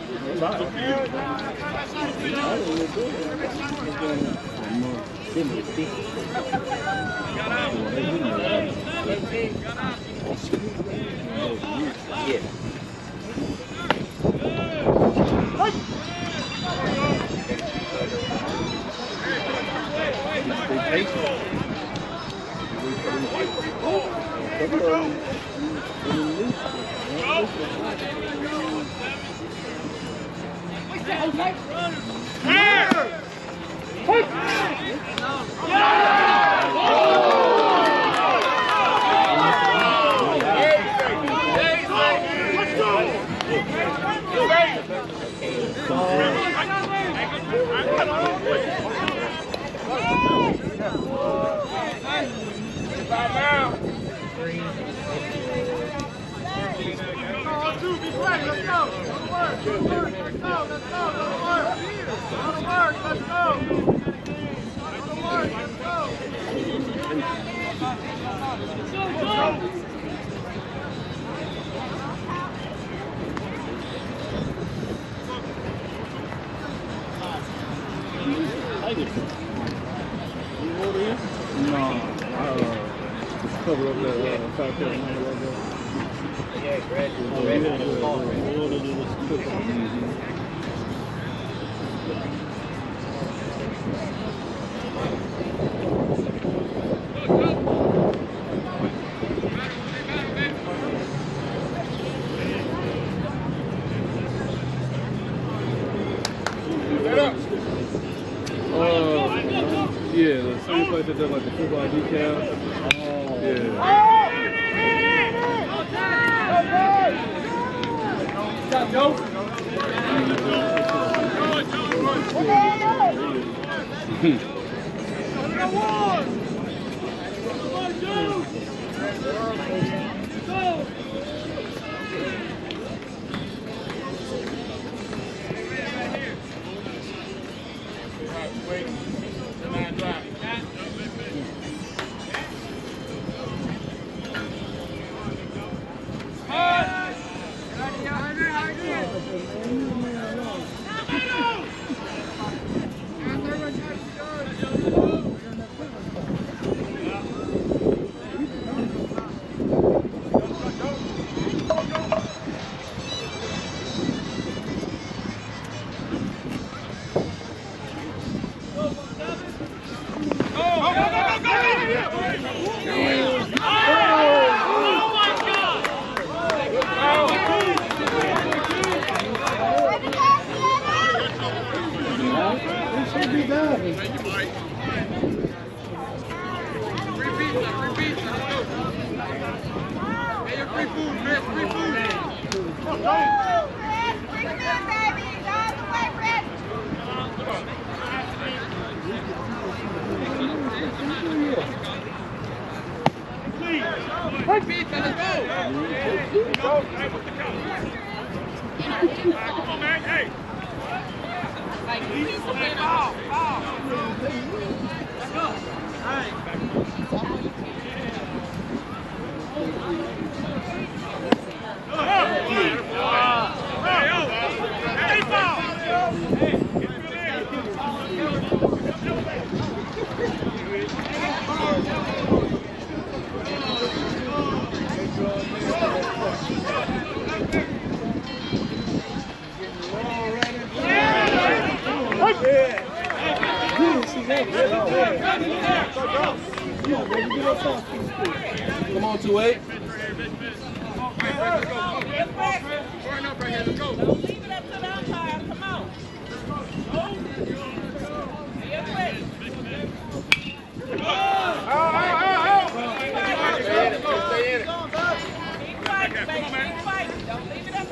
Come on, two eight.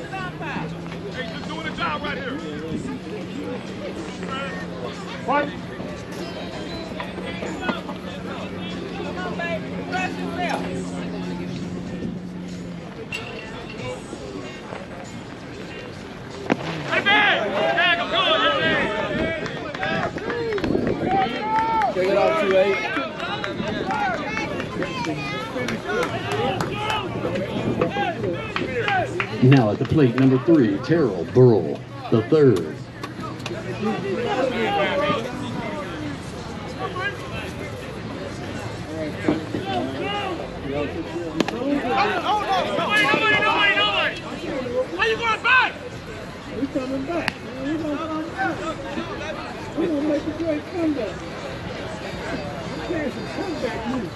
What? Check it out, two eight. Now at the plate, number three, Terrell Burrell, the third. Why you going back? We coming back. We gonna come back. We gonna make a great comeback. There's some comeback moves.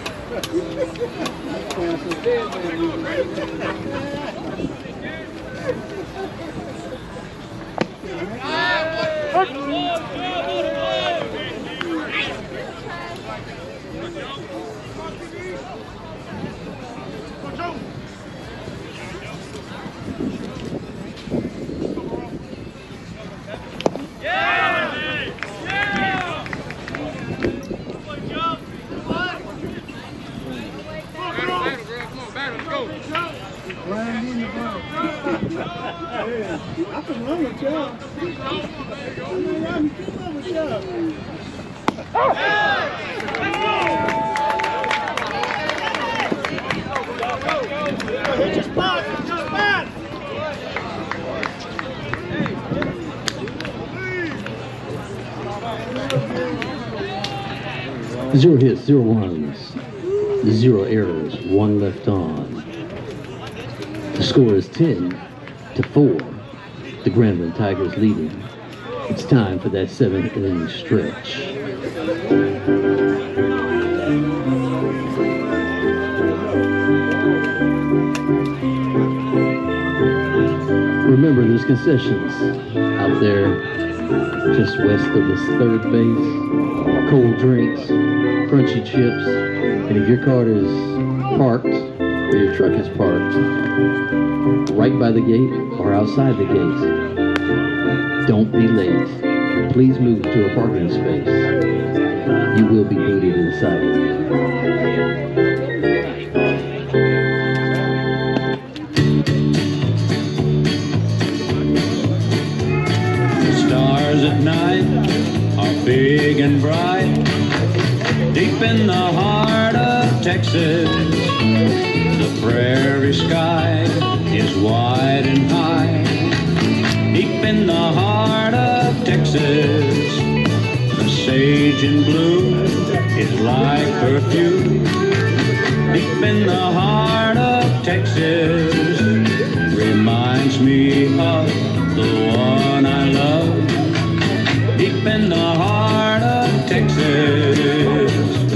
I can run with y'all. I mean, I can keep up with y'all. Hit your spot, hit your spot. Zero hits, zero ones, zero errors, one left on. The score is ten to four. The Grambling Tigers leading. It's time for that seventh inning stretch. Remember, there's concessions out there just west of this third base. Cold drinks, crunchy chips, and if your car is parked, or your truck is parked, right by the gate or outside the gate, don't be late. Please move to a parking space. You will be booted inside. At night are big and bright, deep in the heart of Texas. The prairie sky is wide and high, deep in the heart of Texas. The sage in bloom is like perfume, deep in the heart of Texas. Reminds me of the one I love, deep in the heart of Texas.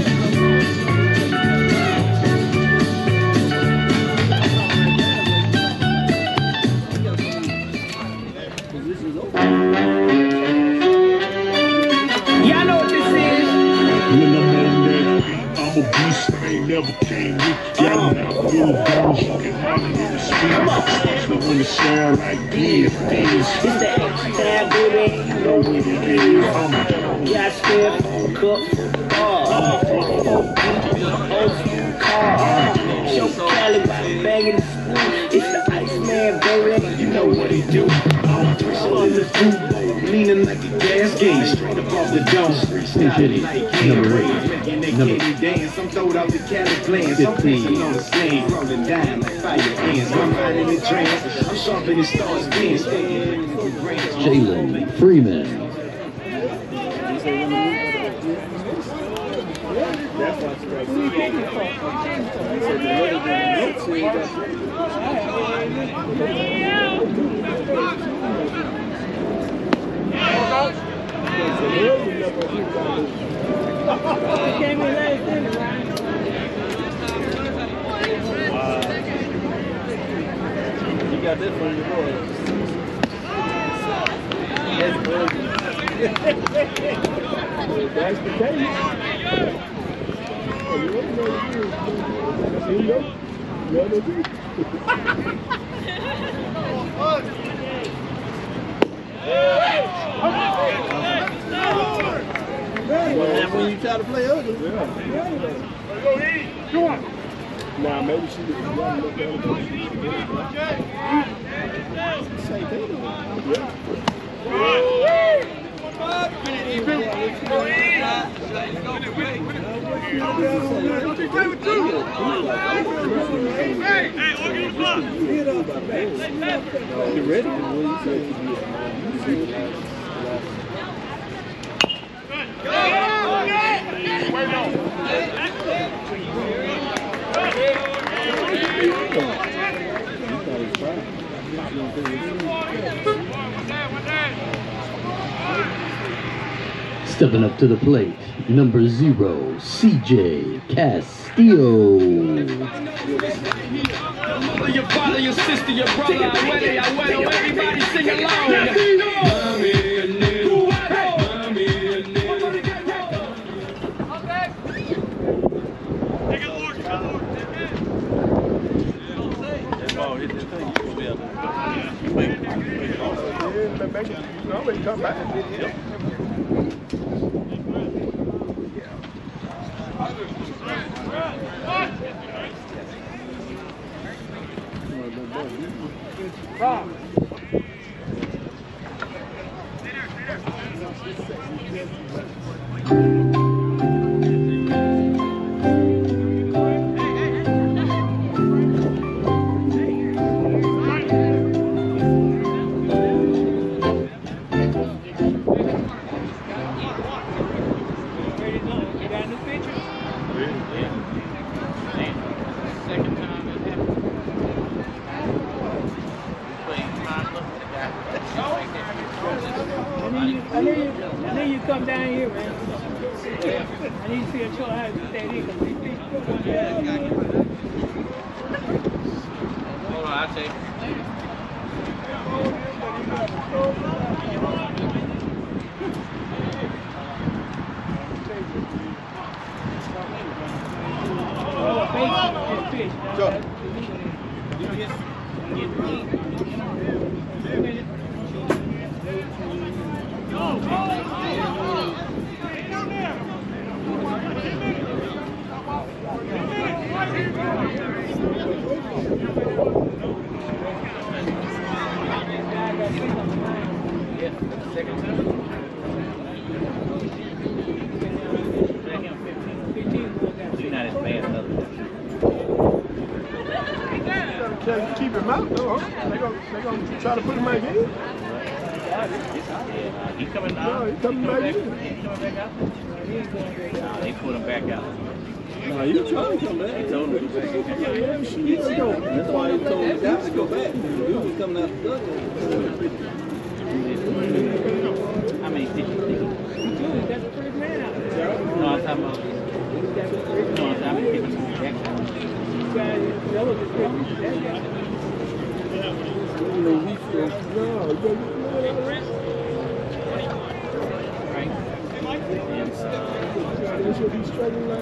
Y'all know what this is? When I'm on that, I'm a beast, I ain't never came with y'all now. Little girls, you can hardly hear the speed. But when it sound like this, this. It's the H-Town, baby. You know what it is. Got spare cup, bar, old car, show Cali, banging the school. It's the Iceman, baby. You know what he do. I'm three in the two, leaning like a gas gauge, straight up off the dome. Number eight. Number dance. I'm throwed out the Cali playing. Some playing on the same, rolling down like fire ants. I'm riding in the trance. I'm sharp in the stars, dance. Jalen Freeman. You got this one, your boy. That's good. That's the case. Oh, you already know what it is. You know? You know what it is. Well, when you try to play ugly. Yeah. Come on. Nah, maybe she didn't run up the other way. Same thing. Yeah. You ready? Stepping up to the plate, number zero, C J Castillo. Your father, your sister, your brother, I wet it, I wet it, everybody sing along. Come back. Keep him out though, huh? They gonna, they gonna try to put him back in? Yeah, he coming out. No, he coming back in. He coming back out? Nah, they put him back out. No, he trying to come back. He told him to go back. Yeah, yeah, she needs to go. That's why he told the guys to go back. He was coming out the dugout. How many did you think? That's a pretty man out there. No, I'm talking about. No, I'm talking about back out. No, we still, no, right? This will be struggling like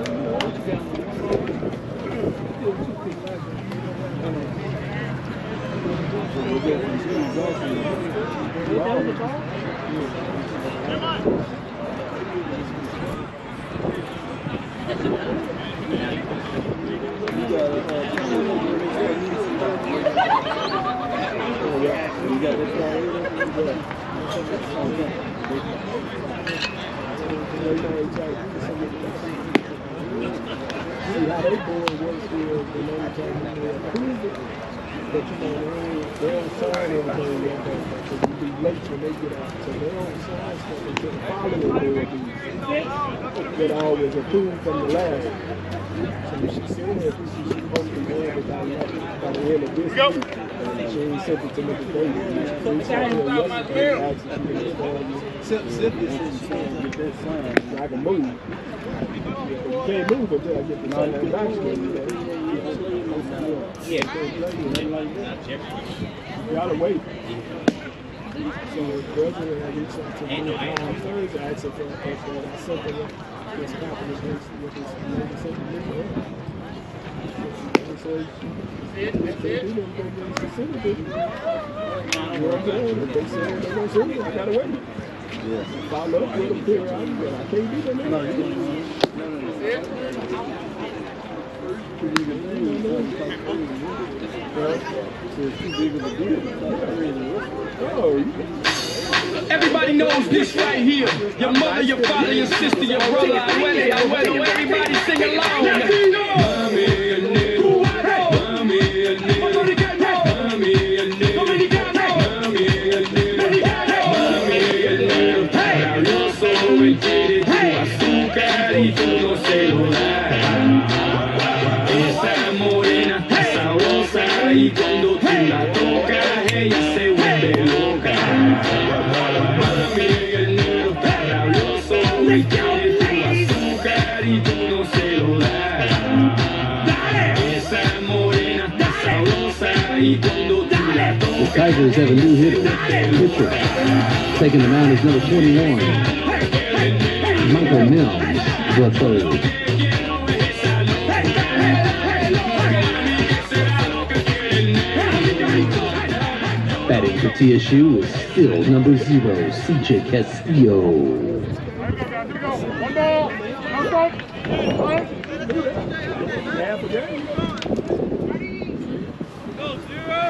You got this guy here? See how they board works here, the main time they approve it, but you know, they don't sign anything yet, because you be late when they get out, so they don't sign stuff until the following board that always approved from the last one. So you should say that this is supposed to be over by the end of this week. She ain't sent it to me today. So we saw her yesterday, actually, she was telling me, send this in, get that signed, so I can move. You can't move until I get the sign back to you. Yeah. You gotta wait. So the president had reached out to me on Thursday, asked her for an update. I sent her this copy of this, with this amazing video. And so, they didn't go against the city, did they? They said they're going to send it. I gotta wait. Follow up with a period. I can't do that. No, Everybody knows this right here. Your mother, your father, your sister, your brother. Abuela, abuelo. Everybody sing along. Mami, el negro. Mami, el negro. Mami, el negro. Mami, el negro. Mami, el negro. Rabioso, él quiere tu azúcar y tú no se lo das. Esa morena está sabrosa y cuando tú la tocas ella se vuelve loca. Mami, el negro está rabioso, él quiere tu azúcar y tú no se lo das. Esa morena está sabrosa y cuando tú la tocas. The Tigers have a new hitter, pitcher. Taking the mound is number twenty-one, Michael Mills, the third. Batting for T S U is still number zero, C J Castillo. One ball, one ball, one. Half a game. Go zero.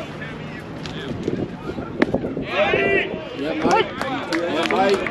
Yeah, Mike. Yeah, Mike.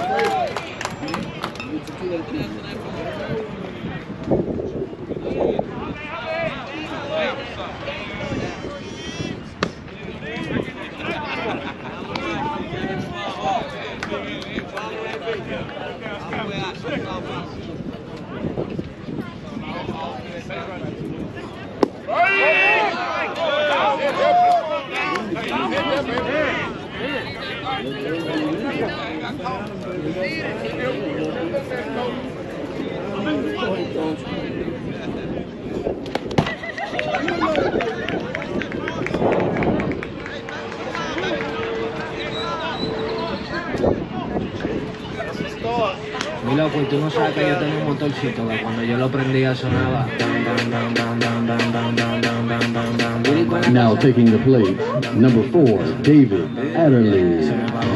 Mira, pues tú no sabes que yo tenía un motorcito que cuando yo lo prendía sonaba. Now taking the plate, number four, David Adderley.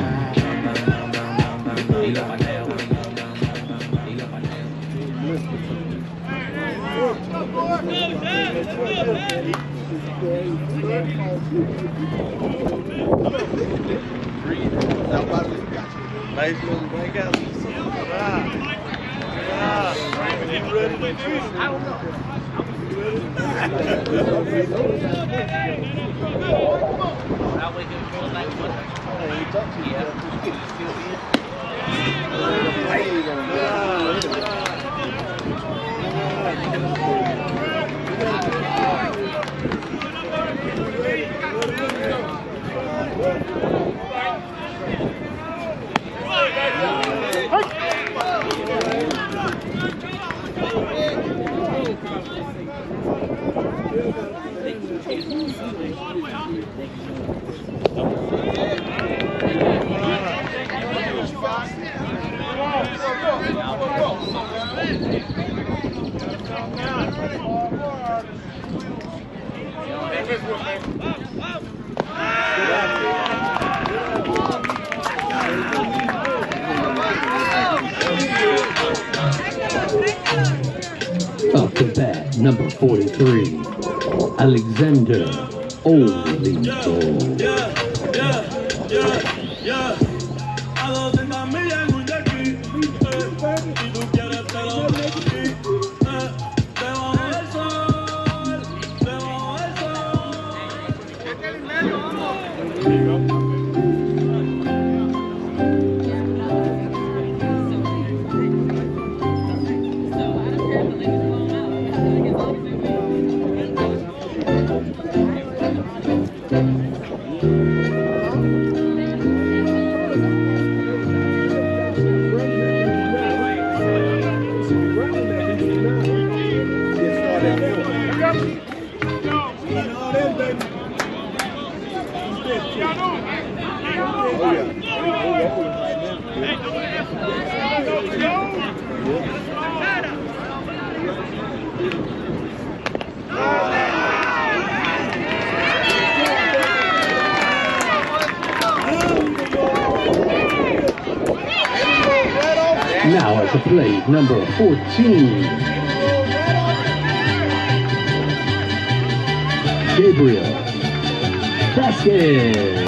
Nice little breakout. Ah. Ah. You ready to do this? I don't know. That way he'll feel like what? Up to bat, number forty-three, Alexander Olito. to play number fourteen. Gabriel Vasquez.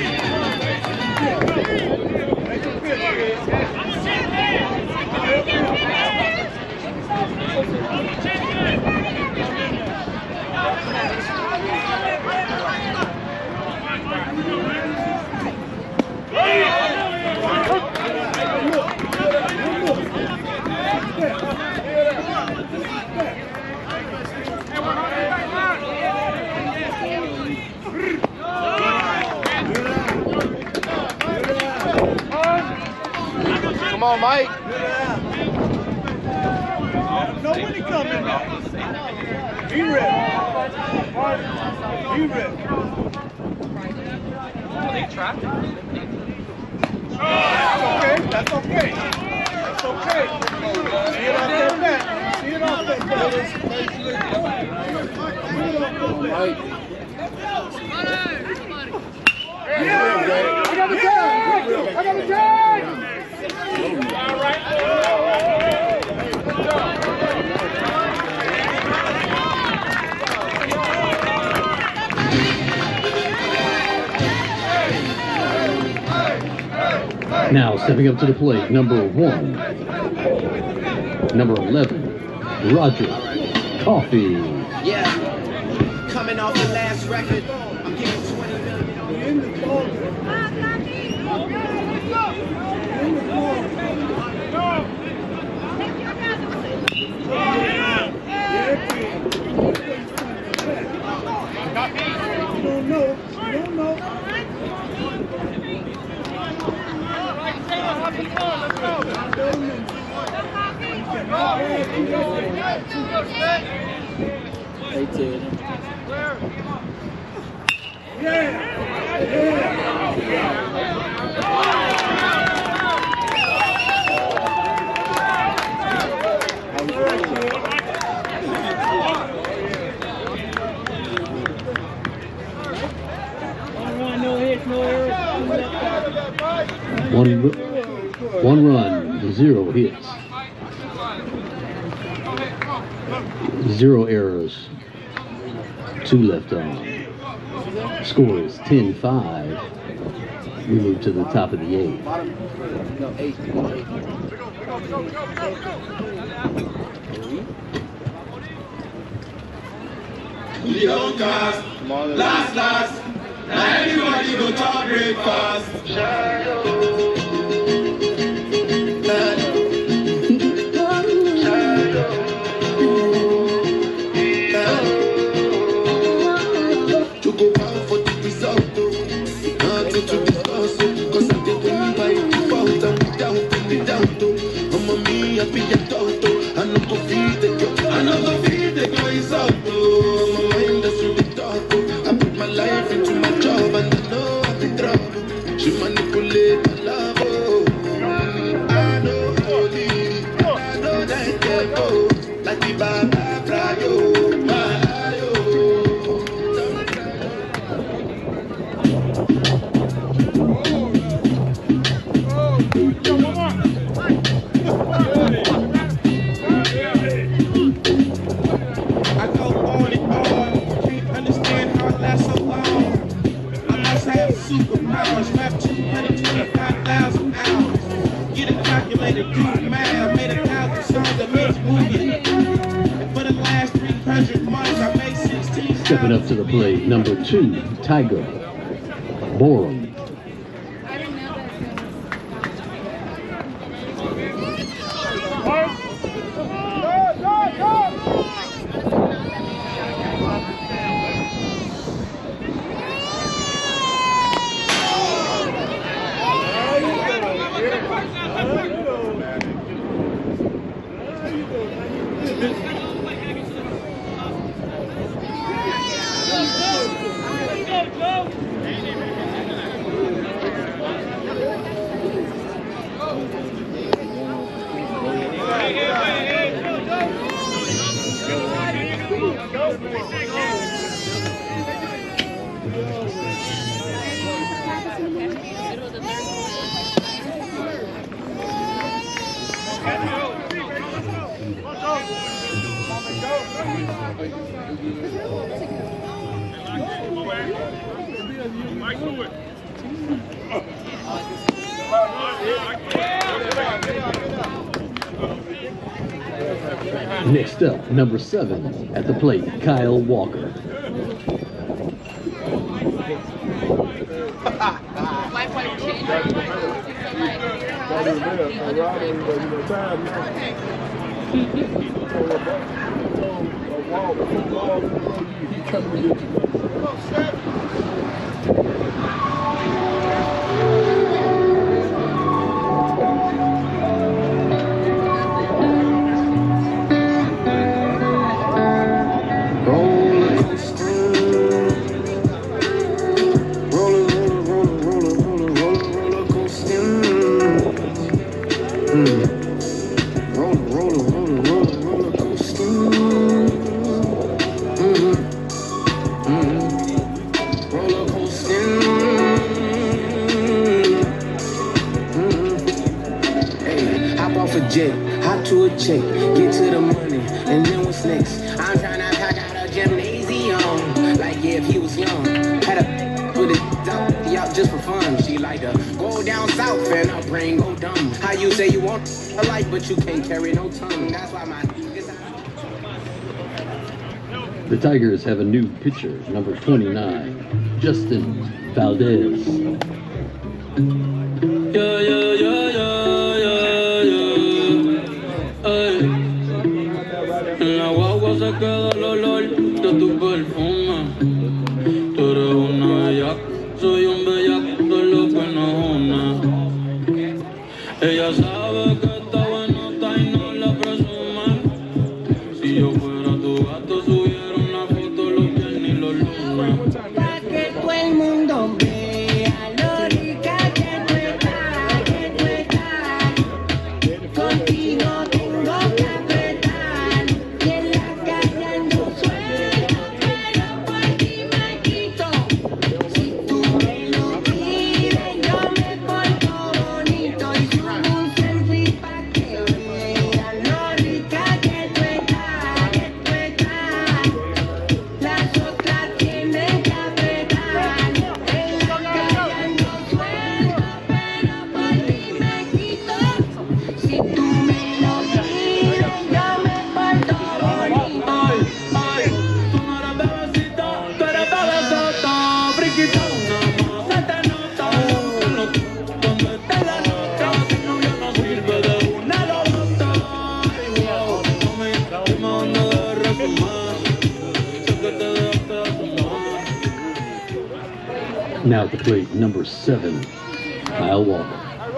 Come on, Mike. No, when he coming now. He ready. He ready. They tried. Okay, that's okay. That's okay. See it off that back. See it off that back. Yeah, I got the tag. I got the tag. All right. Now stepping up to the plate, number one, number eleven, Roger Coffee. Yeah, coming off the last record, I'm getting twenty million. You don't know. You don't know. eighteen. One, one run, zero hits, zero errors, two left on. Score is ten five. We move to the top of the eighth. No, eight. Young cast, last, last. Now everybody go talk breakfast. Stepping up to the plate, number two, Tiger Borum. Right to it. Next up, number seven at the plate, Kyle Walker. Hop to a check, get to the money, and then what's next? I'm trying to pack out a gymnasium, like yeah, if he was young. Had a put it up, out just for fun. She like to go down south and her brain go dumb. How you say you want a life, but you can't carry no tongue. That's why my The Tigers have a new pitcher, number twenty-nine, Justin Valdez. Yeah, yeah, yeah, yeah, yeah, yeah. Ay. En la guagua se queda el olor de tu perfume. Tú eres una bellaca, soy un bellaco, todo lo que nos une. Ella sabe que está buenota y no la presume. Si yo fuera tu gato, subiera una foto los viernes y los lunes. Pa' que todo el mundo vea lo rica que tú estás, que tú estás. Contigo tengo que apretar, y en la calle ando suelto, pero por ti me quito. Si tú me lo pides, yo me porto bonito y subo un selfie pa' que vean lo rica que tú estás, que tú estás. Las otras tienen que apretar, en la calle ando suelto, pero por ti me quito. Si tú me lo pides, yo me porto bonito. Ay, tú no eres bebecita, tú eres bebesota, friquitona, se te nota. Cuando esté la nota, tu novio no sirve de una lota. Ay, wow, mami, dime dónde debes resumir, sé que te dejaste de fumar. Now at the plate, number seven, Kyle Walker.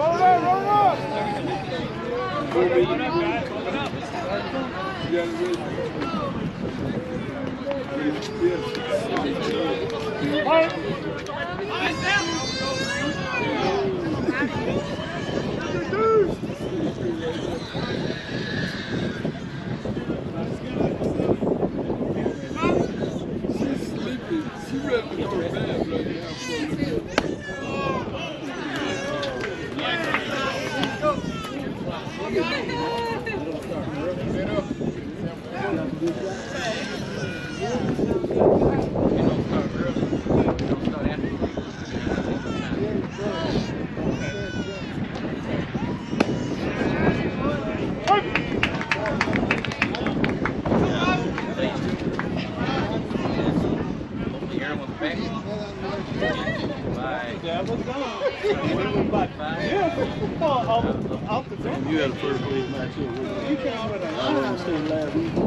You had a first place match here. You came with a I seen last week.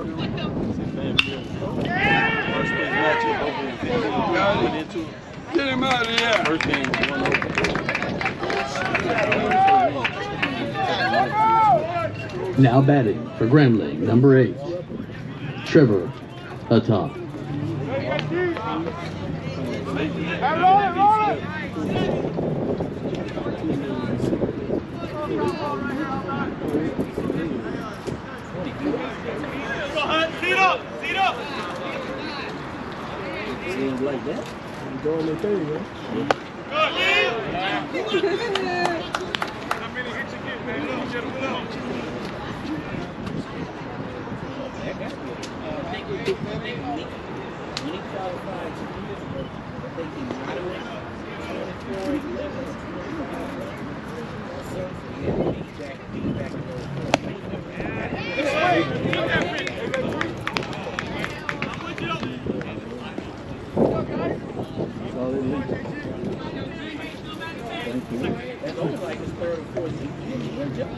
First place match here over in Philly. Went into Get him out of here. First game won over. Now batting for Grambling, number eight, Trevor Atop. Seat up! Seat up! Seems like that. You doing the thing, man. Good, Lee! How many hits you get, man? Look, get him low. When he qualified, I think he It's only like his third or fourth season. Good job.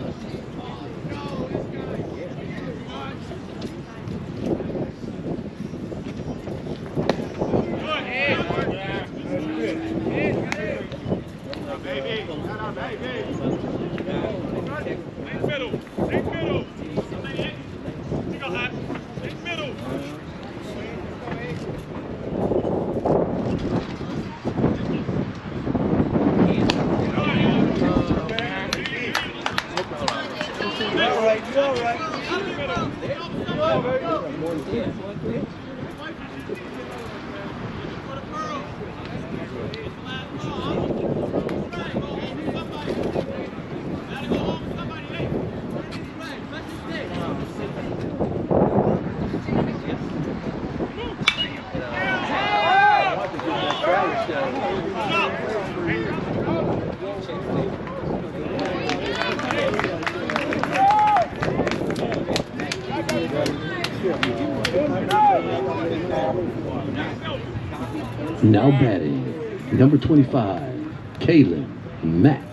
Now batting, number twenty-five, Kaylin Mack.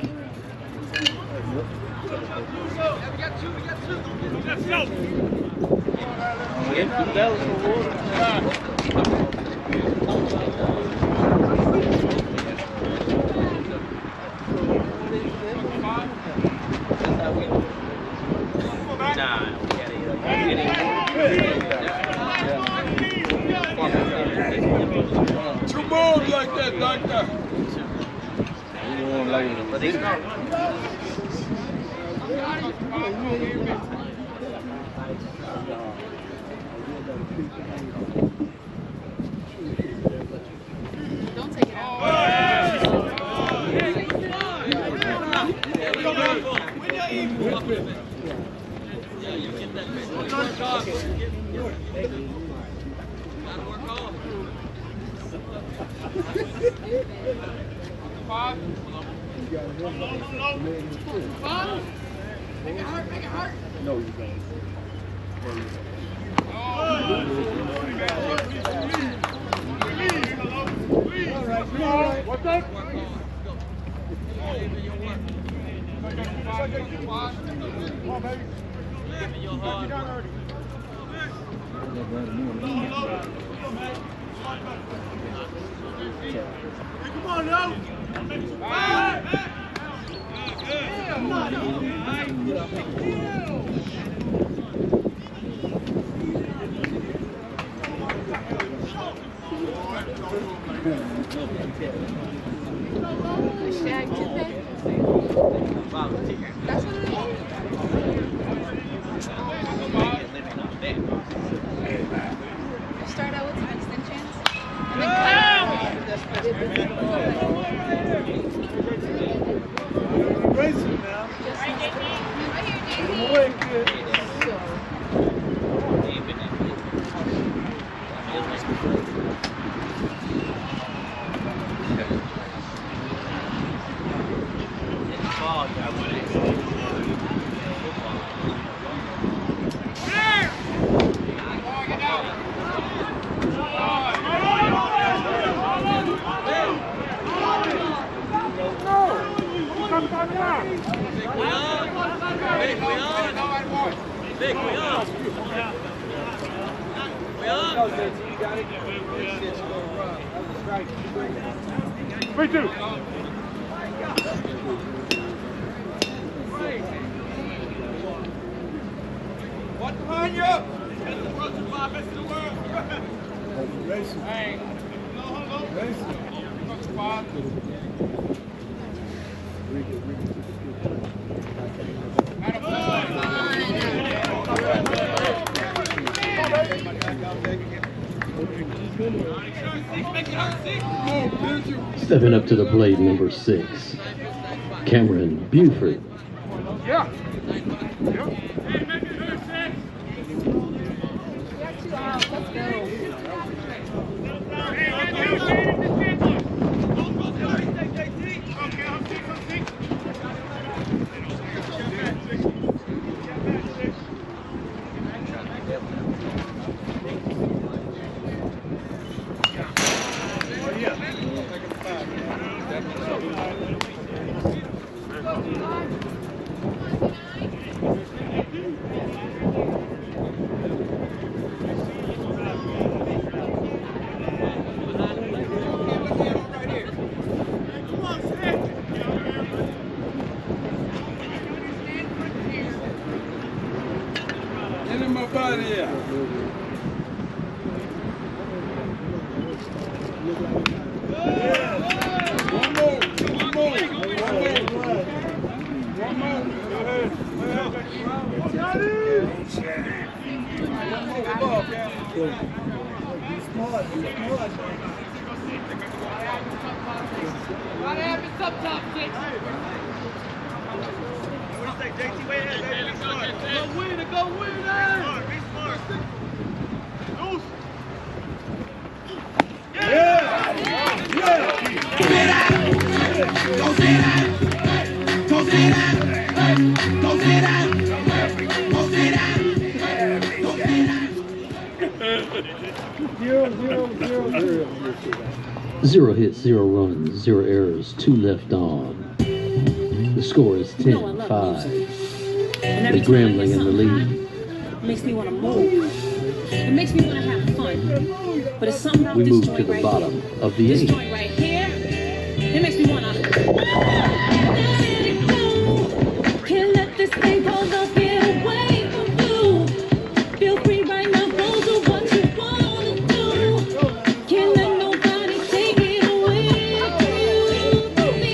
Two moves like that, doctor. Don't take it out. Yeah, you get that bit. Work off. Gotta work off. Five. Five. Make it hurt, make it hurt. No, you don't. No, you don't. What's that? Come on, baby. Come on, now. The shag toothpaste? That's what it is. Start out with some extensions. And then Racing now. right here, J C. Big, we on. We on. Three, two. What behind you? That's the world, the five best in the world. Racing. Hey. Racing. Five. Stepping up to the plate, number six, Cameron Buford. Yeah. Let's go. Get him up out of here. One more, one more, one more. One more. Go ahead. What happens up top, six? Go winner, go winner! Yeah! Yeah! Go sit down! Go sit down! Go sit down! Go sit down! Go sit down! Zero, zero, zero, zero. Zero hits, zero runs, zero errors, two left on. The score is ten five. With Grambling in the lead. It makes me want to move. It makes me want to have fun. But it's something about We this move joint to the right bottom here. of the This eighth. joint right here, it makes me want to. Can't let this thing called love get away from you. Feel free right now, go do what you want to do. Can't let nobody take it away from you.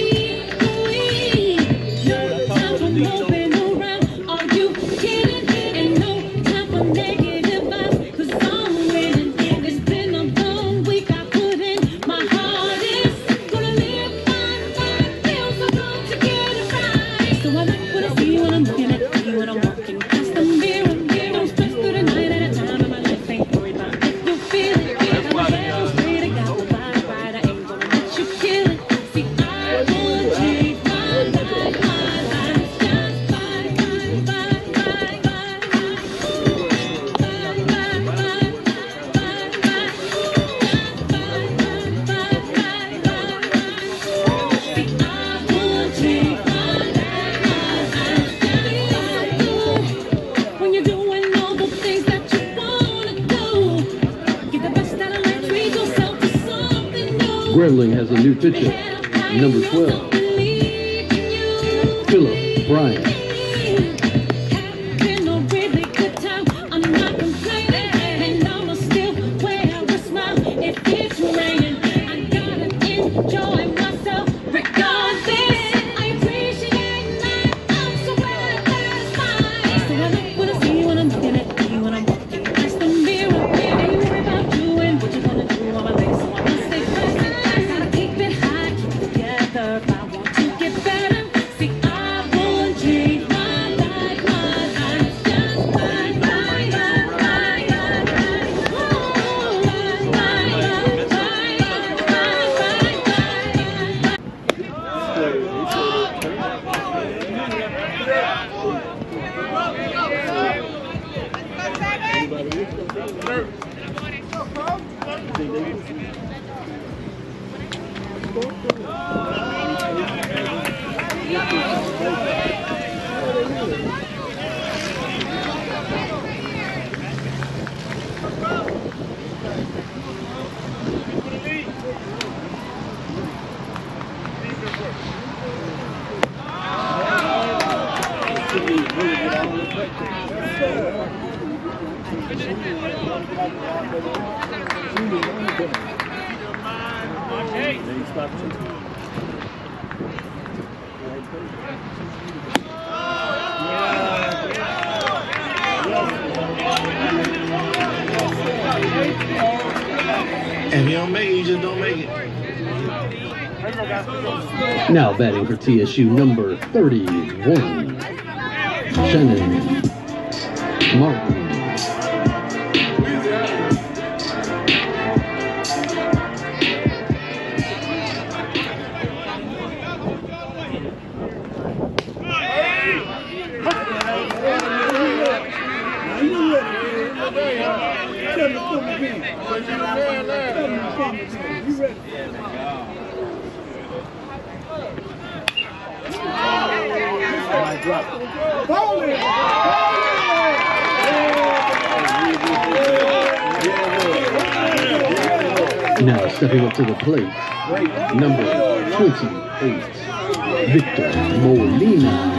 No time for moping around. Are you kidding? And no time for negative vibes, 'cause I'm winning. It's been a long week. I put in my hardest. Gonna live fine, fine. Feel so good to get it right. So I like what I see when I'm looking at you when I'm walking past the mirror. Don't stress through the night at a time, and my life ain't worried about if you feel it. I'm a rebel, straight, I got the vibe right. I ain't gonna let you kill it. See, I would change my life, my life. Just bye, bye, bye, bye, bye, bye. Bye, bye, bye, bye, bye, bye. Just bye, bye, bye, bye, bye, bye. See, I would change my life, my life. When you're doing all the things that you wanna do, get the best out of life, treat yourself to something new. Grambling has a new pitcher, number twelve, Philip Bryant. Been a really good time. I'm not complaining, and I'ma still wear a smile if it's raining. I gotta enjoy myself regardless. I appreciate life. I'm so glad that it's mine. So I like what I see when I'm looking at you when I'm walking past the mirror. Ain't worried about you and what you're gonna do on my legs, so I must stay fast. I gotta keep it high, keep it together. If I want to get better, see, I won't change my life, my life. Just bye, bye, bye, bye, bye, bye. Oh, bye, bye, bye, bye, bye, bye, bye. If you don't make it, you just don't make it. Now batting for T S U, number thirty-one, Shannon Martin. Now stepping up to the plate, number twenty-eight, Victor Molina.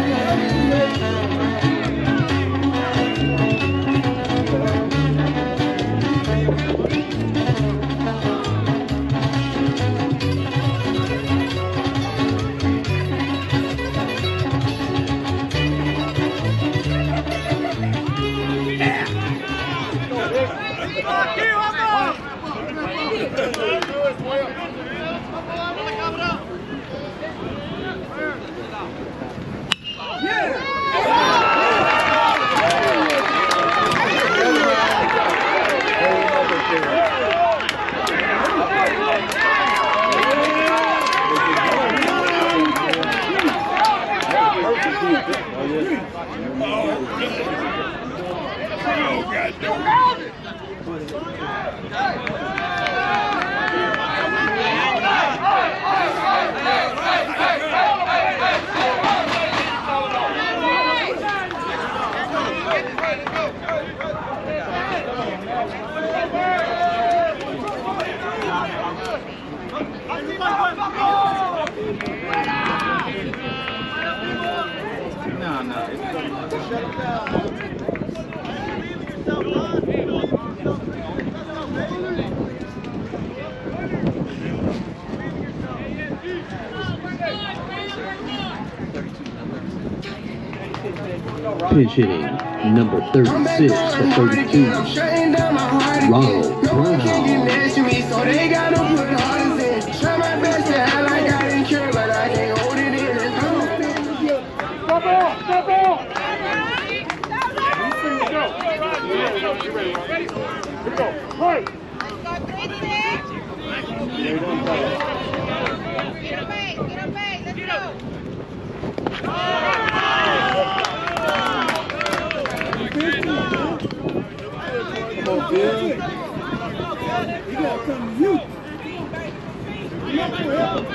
Pitch hitting, number thirty-six to thirty-two, Ronald Brown. So they gotta put hard in. Try my best to act like I didn't care, but I can't hold it in. Stop off! Stop off! Here we go. Right. Get away! Get away! Let's go! Come on, Bill. You gotta come to you. You have to help.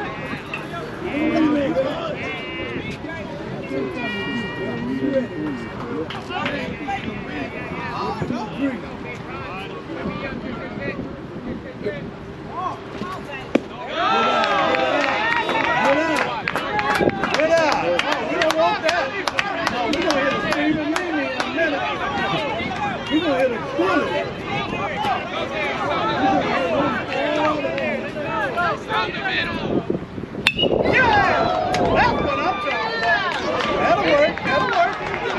We're gonna hit a bullet. Yeah! That's what I'm talking about. That'll work. That'll work.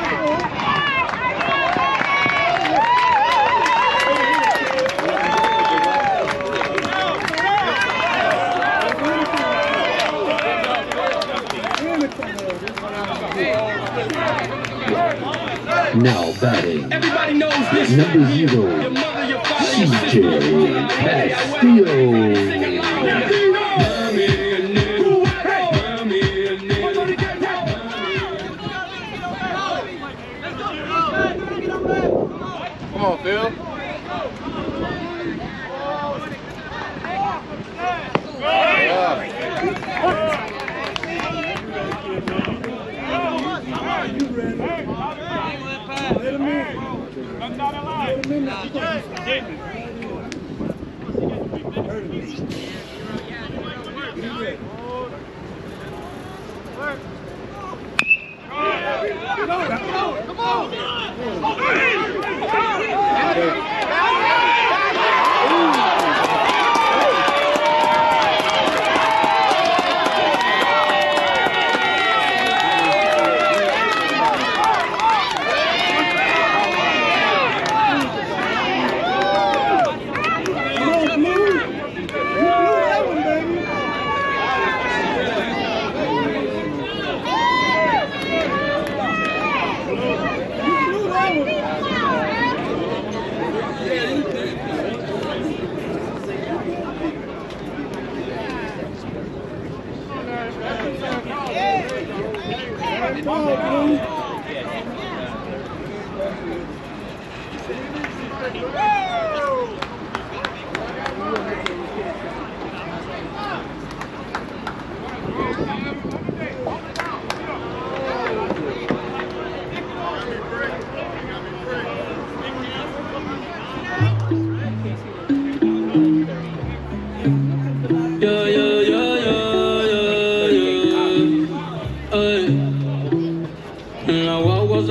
Now batting, Everybody knows this. number zero, C J Castillo. Come on, Phil.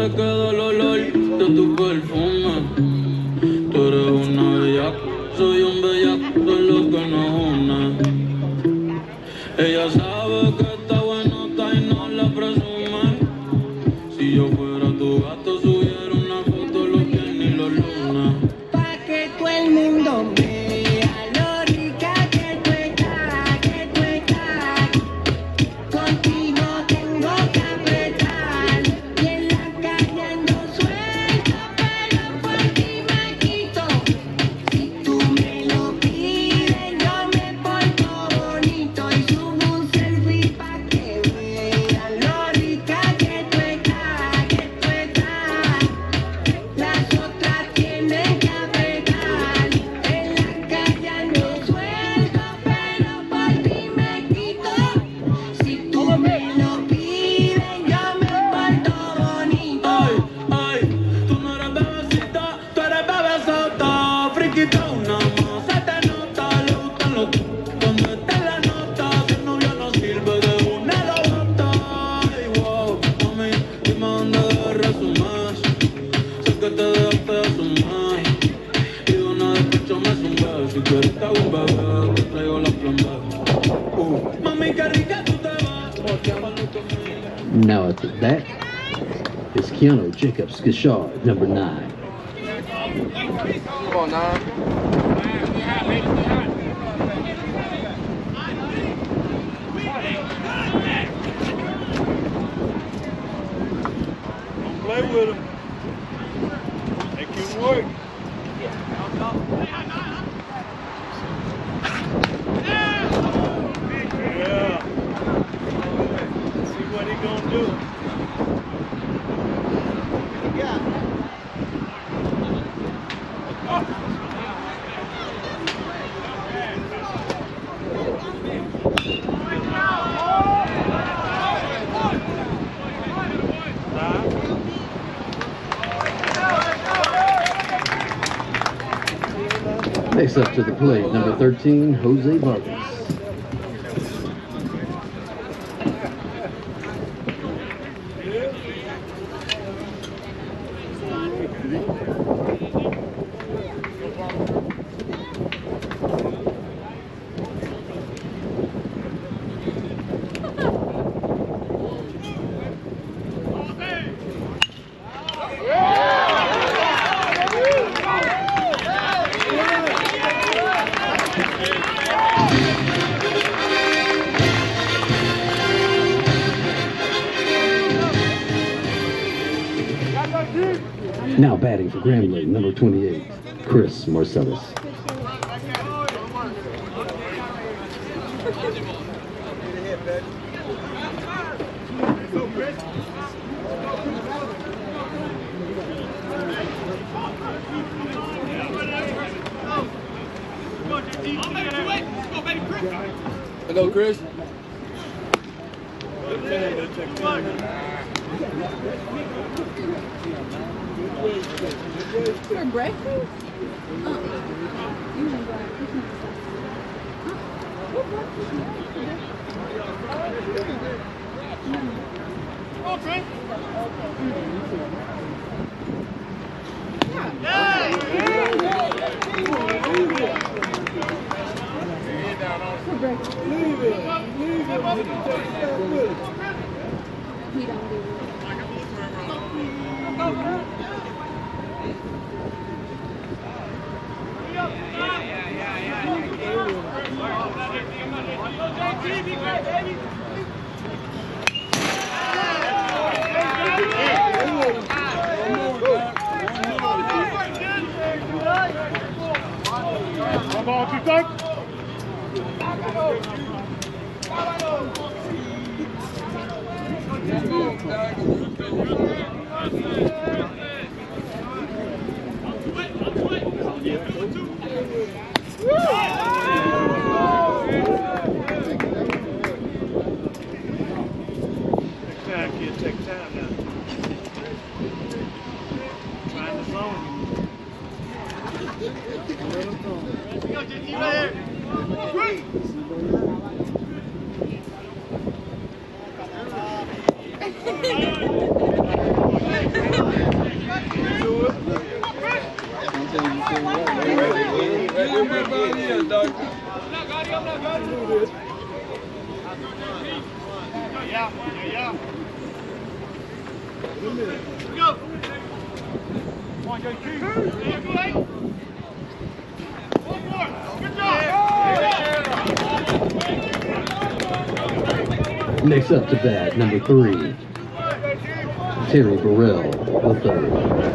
te quedó el olor de tu perfume. Tú eres una bellaca, soy un bellaco, de lo que nos une. Ella sabe que está buenota y no la presume. Si yo fuera tu gato, subiera una foto los viernes y los lunes. Pa' que todo el mundo vea lo rica que tú estás, que tú estás. Contigo tengo que apretar y en la calle ando suelta, pero por ti me quito. Si tú me lo pides, yo me porto bonito y subo un selfie pa' que vean lo rica que tú estás, que tú estás. Las otras tienen que apretar, en la calle ando suelto, pero por ti me quito. Si tú me lo pides, yo me porto bonito. Ay, ay, tú no eres bebecita, tú eres bebesota. Friquita, una más, se te nota, le gustan los cuando está en la nota. Si el novio no sirve, de una lo bota. Ay, wow, mami, dime dónde debes resumir. Sé que te dejaste de asumir y de una despecho me zumbé. Si quieres te hago un bebé, te traigo la plan B. Uh, mami, qué rica tú te vas, porque a lo que me... Now at that is Keanu Jacobs Gishard, number nine. Come on, nine. Don't play with him. Make him work. Yeah. See what he gonna do. Next up to the plate, number thirteen, Jose Vargas. Now batting for Grambling, number twenty-eight, Chris Marcellus. Hello, Chris. For breakfast? Okay. Leave it. Leave it. He don't do Come on, you think? Take time, kid. Take time now. Find the zone. Let him go. Right here. yeah, yeah, yeah. Let's go. Come on, J T. One more. Good job. Next up to bat, number three, Terry Burrell, the third.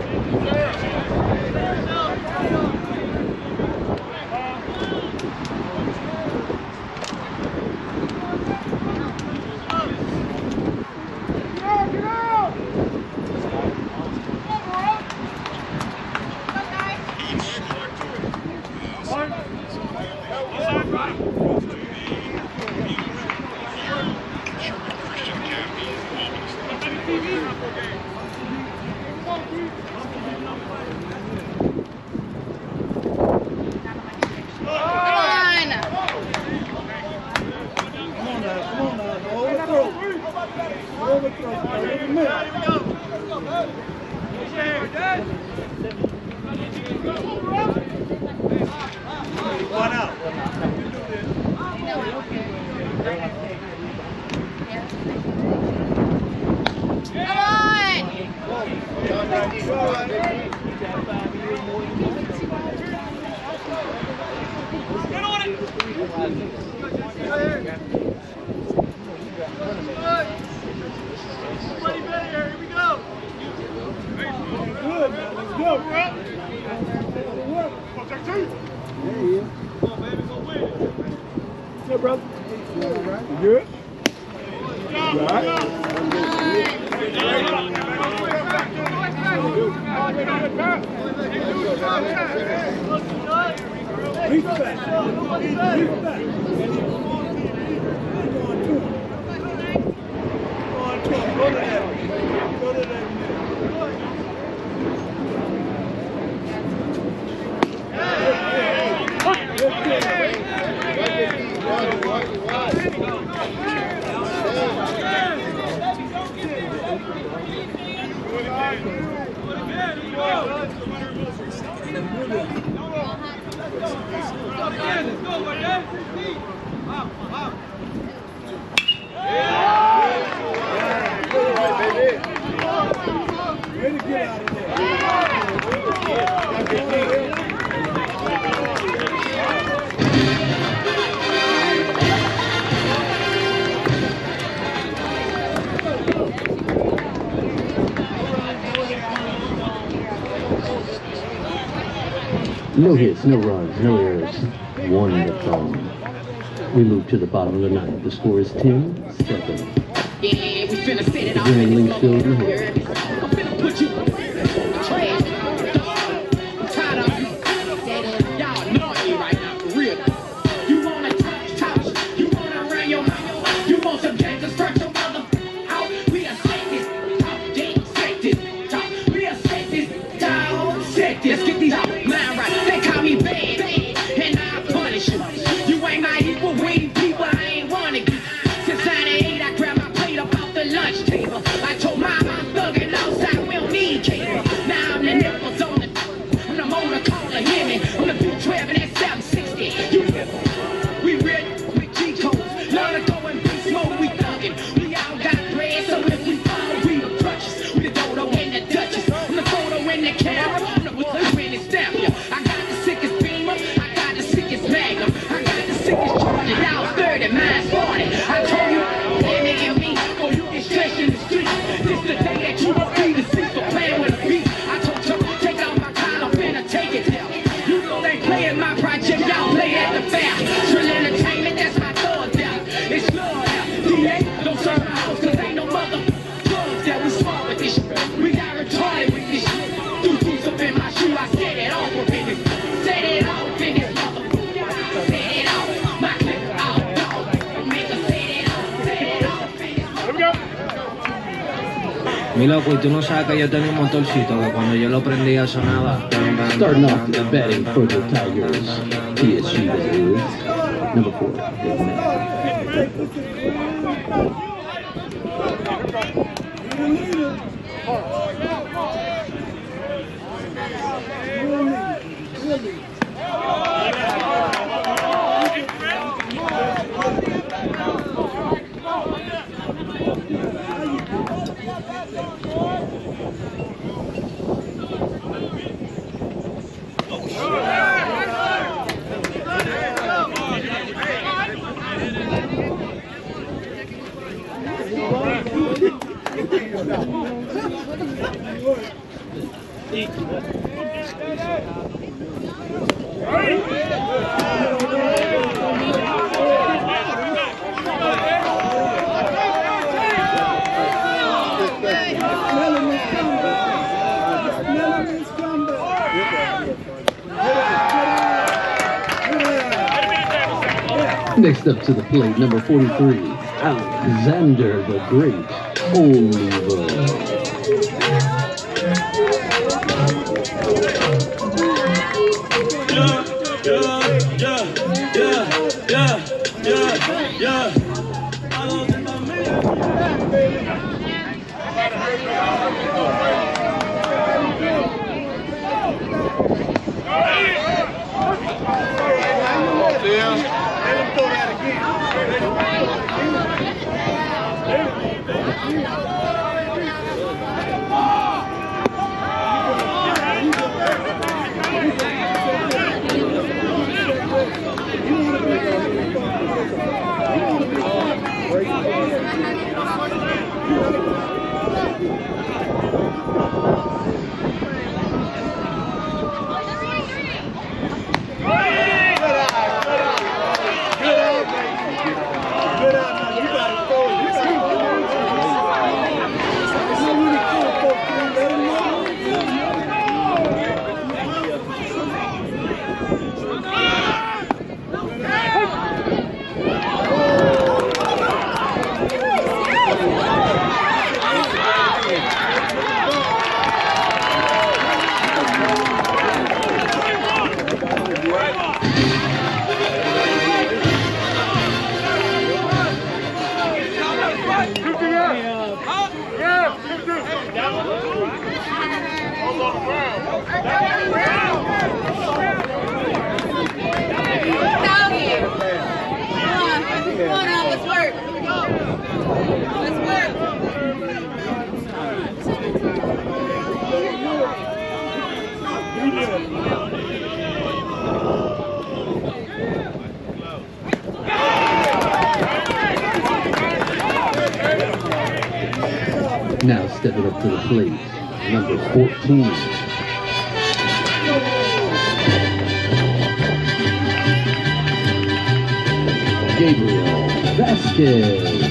One out. Get on it. Somebody better here. Here we go. Good, man. Let's go, bro. Come on, J T. There he is. Come on, baby. Go win. Good, brother. You all right? You good? You all right? Reach back. Reach back. Go on to him. Go to that. Go to that. No hits, no runs, no errors. One in the phone. We move to the bottom of the ninth. The score is ten seven. Yeah, we finna set it off. Green Linksfield in here. I'm finna put you on the trash. I'm tired of you. Y'all know me right now, for real. You wanna touch, touch. You wanna run your mouth. You want some gangsters, stretch your mother out. We are set this top, yeah, set this top. We are set this down, set this. Let's get these out. Mind right. They call me bad, and I punish you. You ain't my equal, we ain't people, I ain't wanna get. Since ninety-eight, I grabbed my plate up off the lunch table. I told mom I'm thugging outside, we don't need cable. Now I'm the nipples on the, I'm the motor caller, hear me. I'm the B twelve and that seven sixty. You we real with G codes, learn to go and be smoke, we thugging. We all got bread, so if we fall, we the crutches. We the dodo and the duchess. I'm the photo and the camera, I'm the blue and the stamp. I got the sickest beamer, I got the sickest magnum, I got the sickest charger. Now it's thirty, mine's forty. I told you, damn it, give me, or you get stretched in the street. This the day that you won't be the seat for playing with a beat. I told you, take out my collar, finna take it down. You know they playing my project, y'all play at the fair. Trill Entertainment, that's my thug down. It's love now. D A, don't serve my house, cause ain't no mother drugs that we smart with this shit. We got retarded with this shit. Do boots up in my shoe, I set it off up in this. Set it off in this mother. Set it off, my clip out, dog. Make her set it off, set it off in this. Here we go. Mi loco, y tú no sabes que yo tenía un motorcito que cuando yo lo prendía sonaba. Starting off the batting for the Tigers, P S G as it is. Number four, Dave Mack. Next up to the plate, number forty-three, Alexander the Great Oliver. Now stepping up to the plate, number fourteen. Gabriel Vasquez.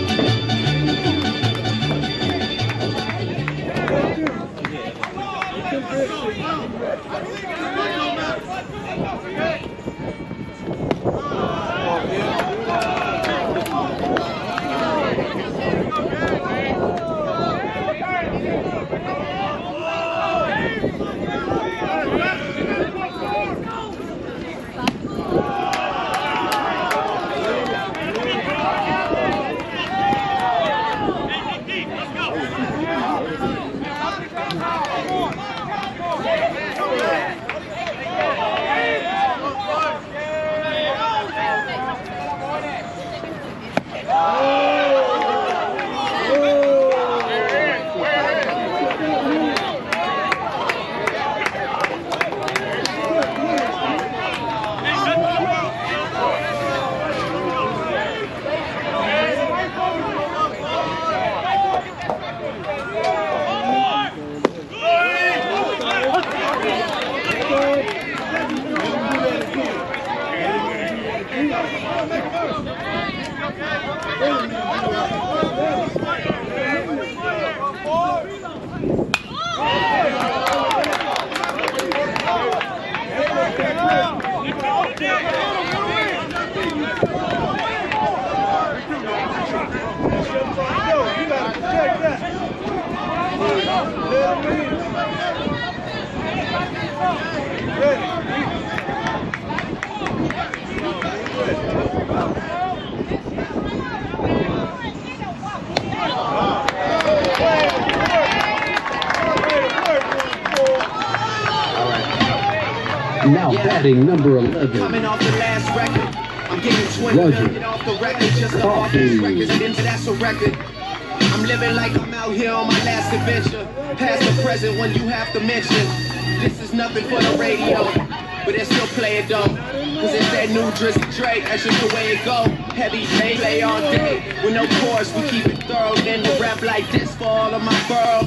Now batting number eleven. Coming off the last record, I'm getting twenty Roger get off the record, just to off these records, and into that's a record. I'm living like I'm out here on my last adventure. Past the present when you have to mention. This is nothing for the radio, but they still play it though. Cause it's that new Drizzy Drake, that's just the way it go. Heavy play all day, with no chorus, we keep it thorough. Then we rap like this for all of my girls.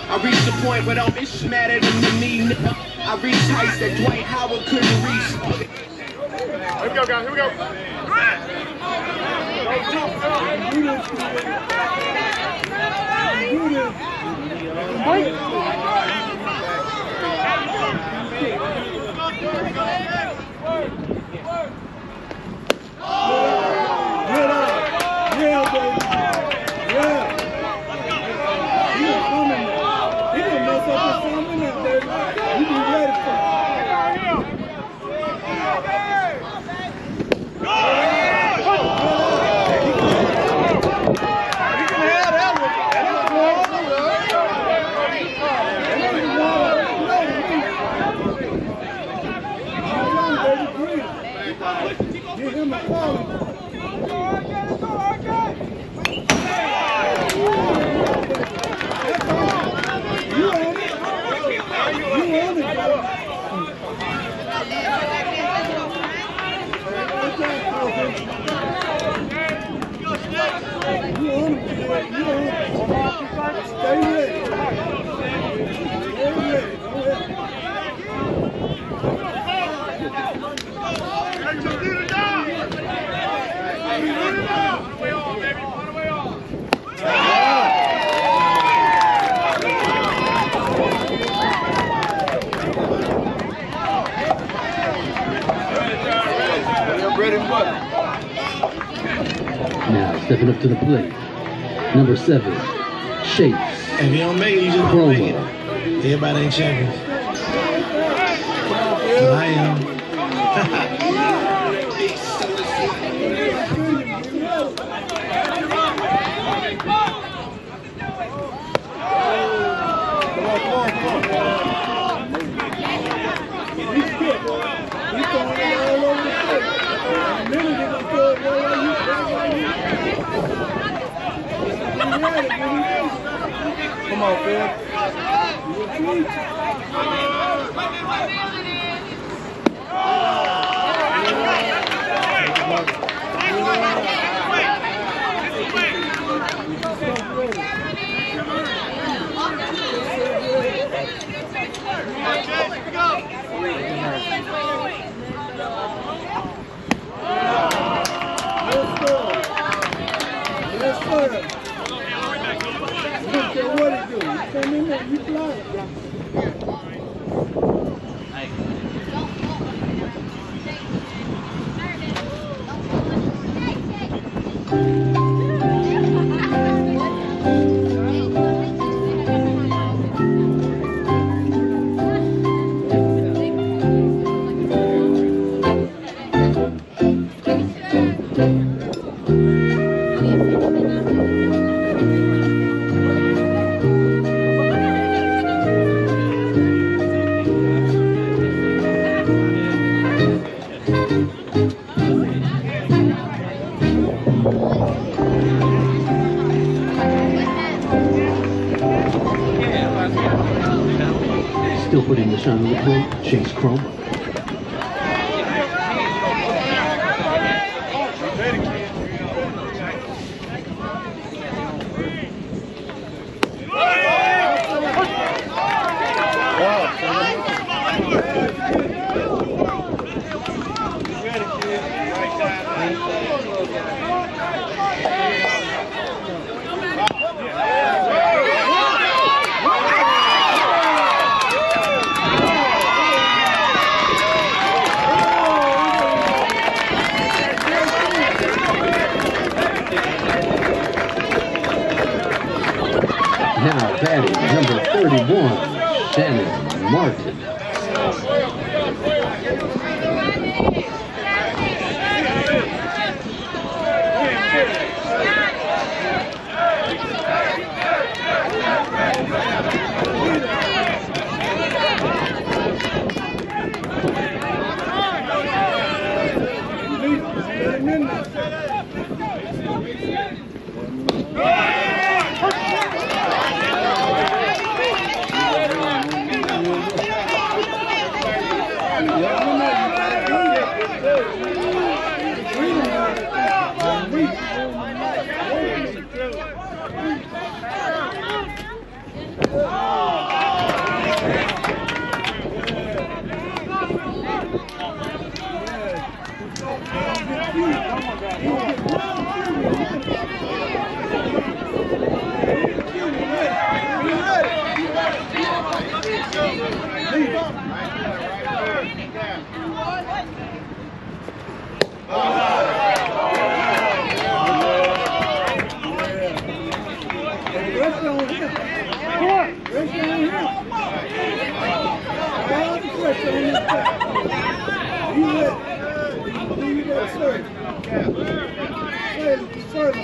I reached the point where don't bitches mad at them to me. I reached heights that Dwight Howard couldn't reach. Here we go, guys. Here we go. Yeah, baby. Yeah. He was coming now. He didn't mess up his some minutes, baby. You be ready for it. Give him a call. Now stepping up to the plate, number seven, Chase. If you don't make it, you just don't make it. Everybody ain't champions. But I am. Come on, Phil. Yes, sir. Look at what it do. You come in there, you fly. Still putting the shine on the plate, Chase Chroma. Now batting number thirty-one, Shannon Martin.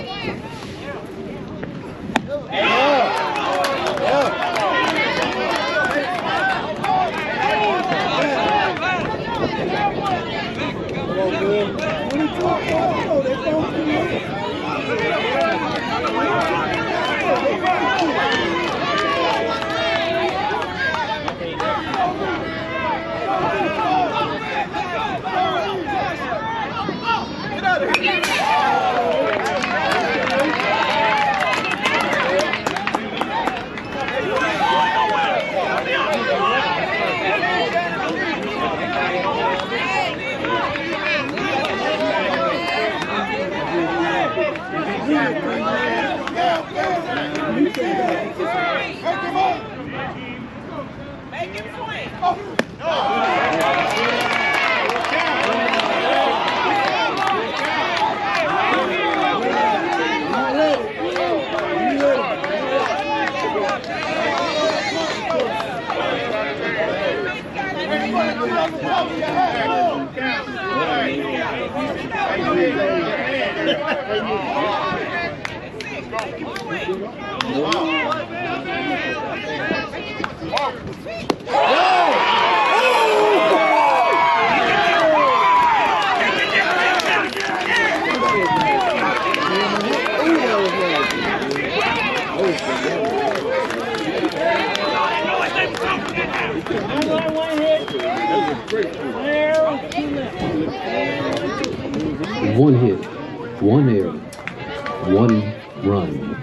One hit, one error, one run.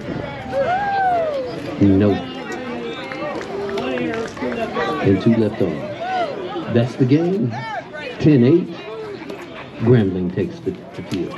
Nope. And two left on. That's the game. ten eight. Grambling takes the, the field.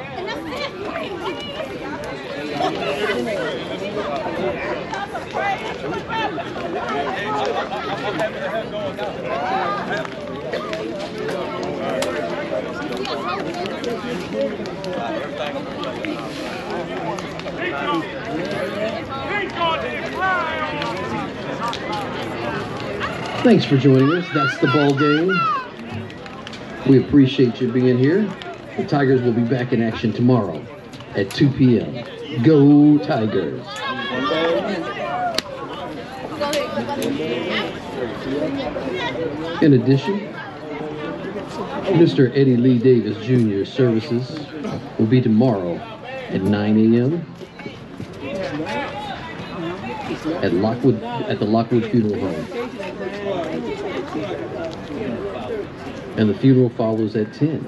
Thanks for joining us. That's the ball game. We appreciate you being here. The Tigers will be back in action tomorrow at two P M Go Tigers! In addition, Mister Eddie Lee Davis Junior's services will be tomorrow at nine A M at Lockwood at the Lockwood Funeral Home. And the funeral follows at ten.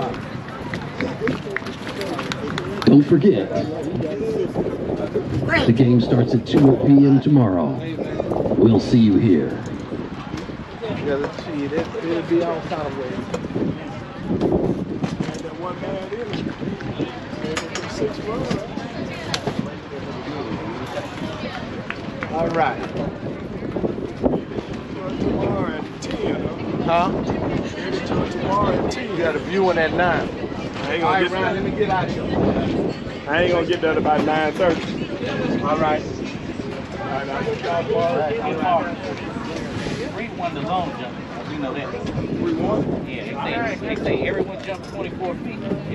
Don't forget, the game starts at two p m tomorrow. We'll see you here. Yeah, let's see. It, it'll be all kind of ways. That one man in it. Six months. All right. Tomorrow at ten, huh? Tomorrow at ten. You got a viewing at nine. I ain't All gonna right, get Ryan, let me get out of here. I ain't gonna get done about nine thirty. All right. All right, I'll get y'all far. Three one the long jump. We know that. Three one? Yeah, they say, they say everyone jumps twenty-four feet.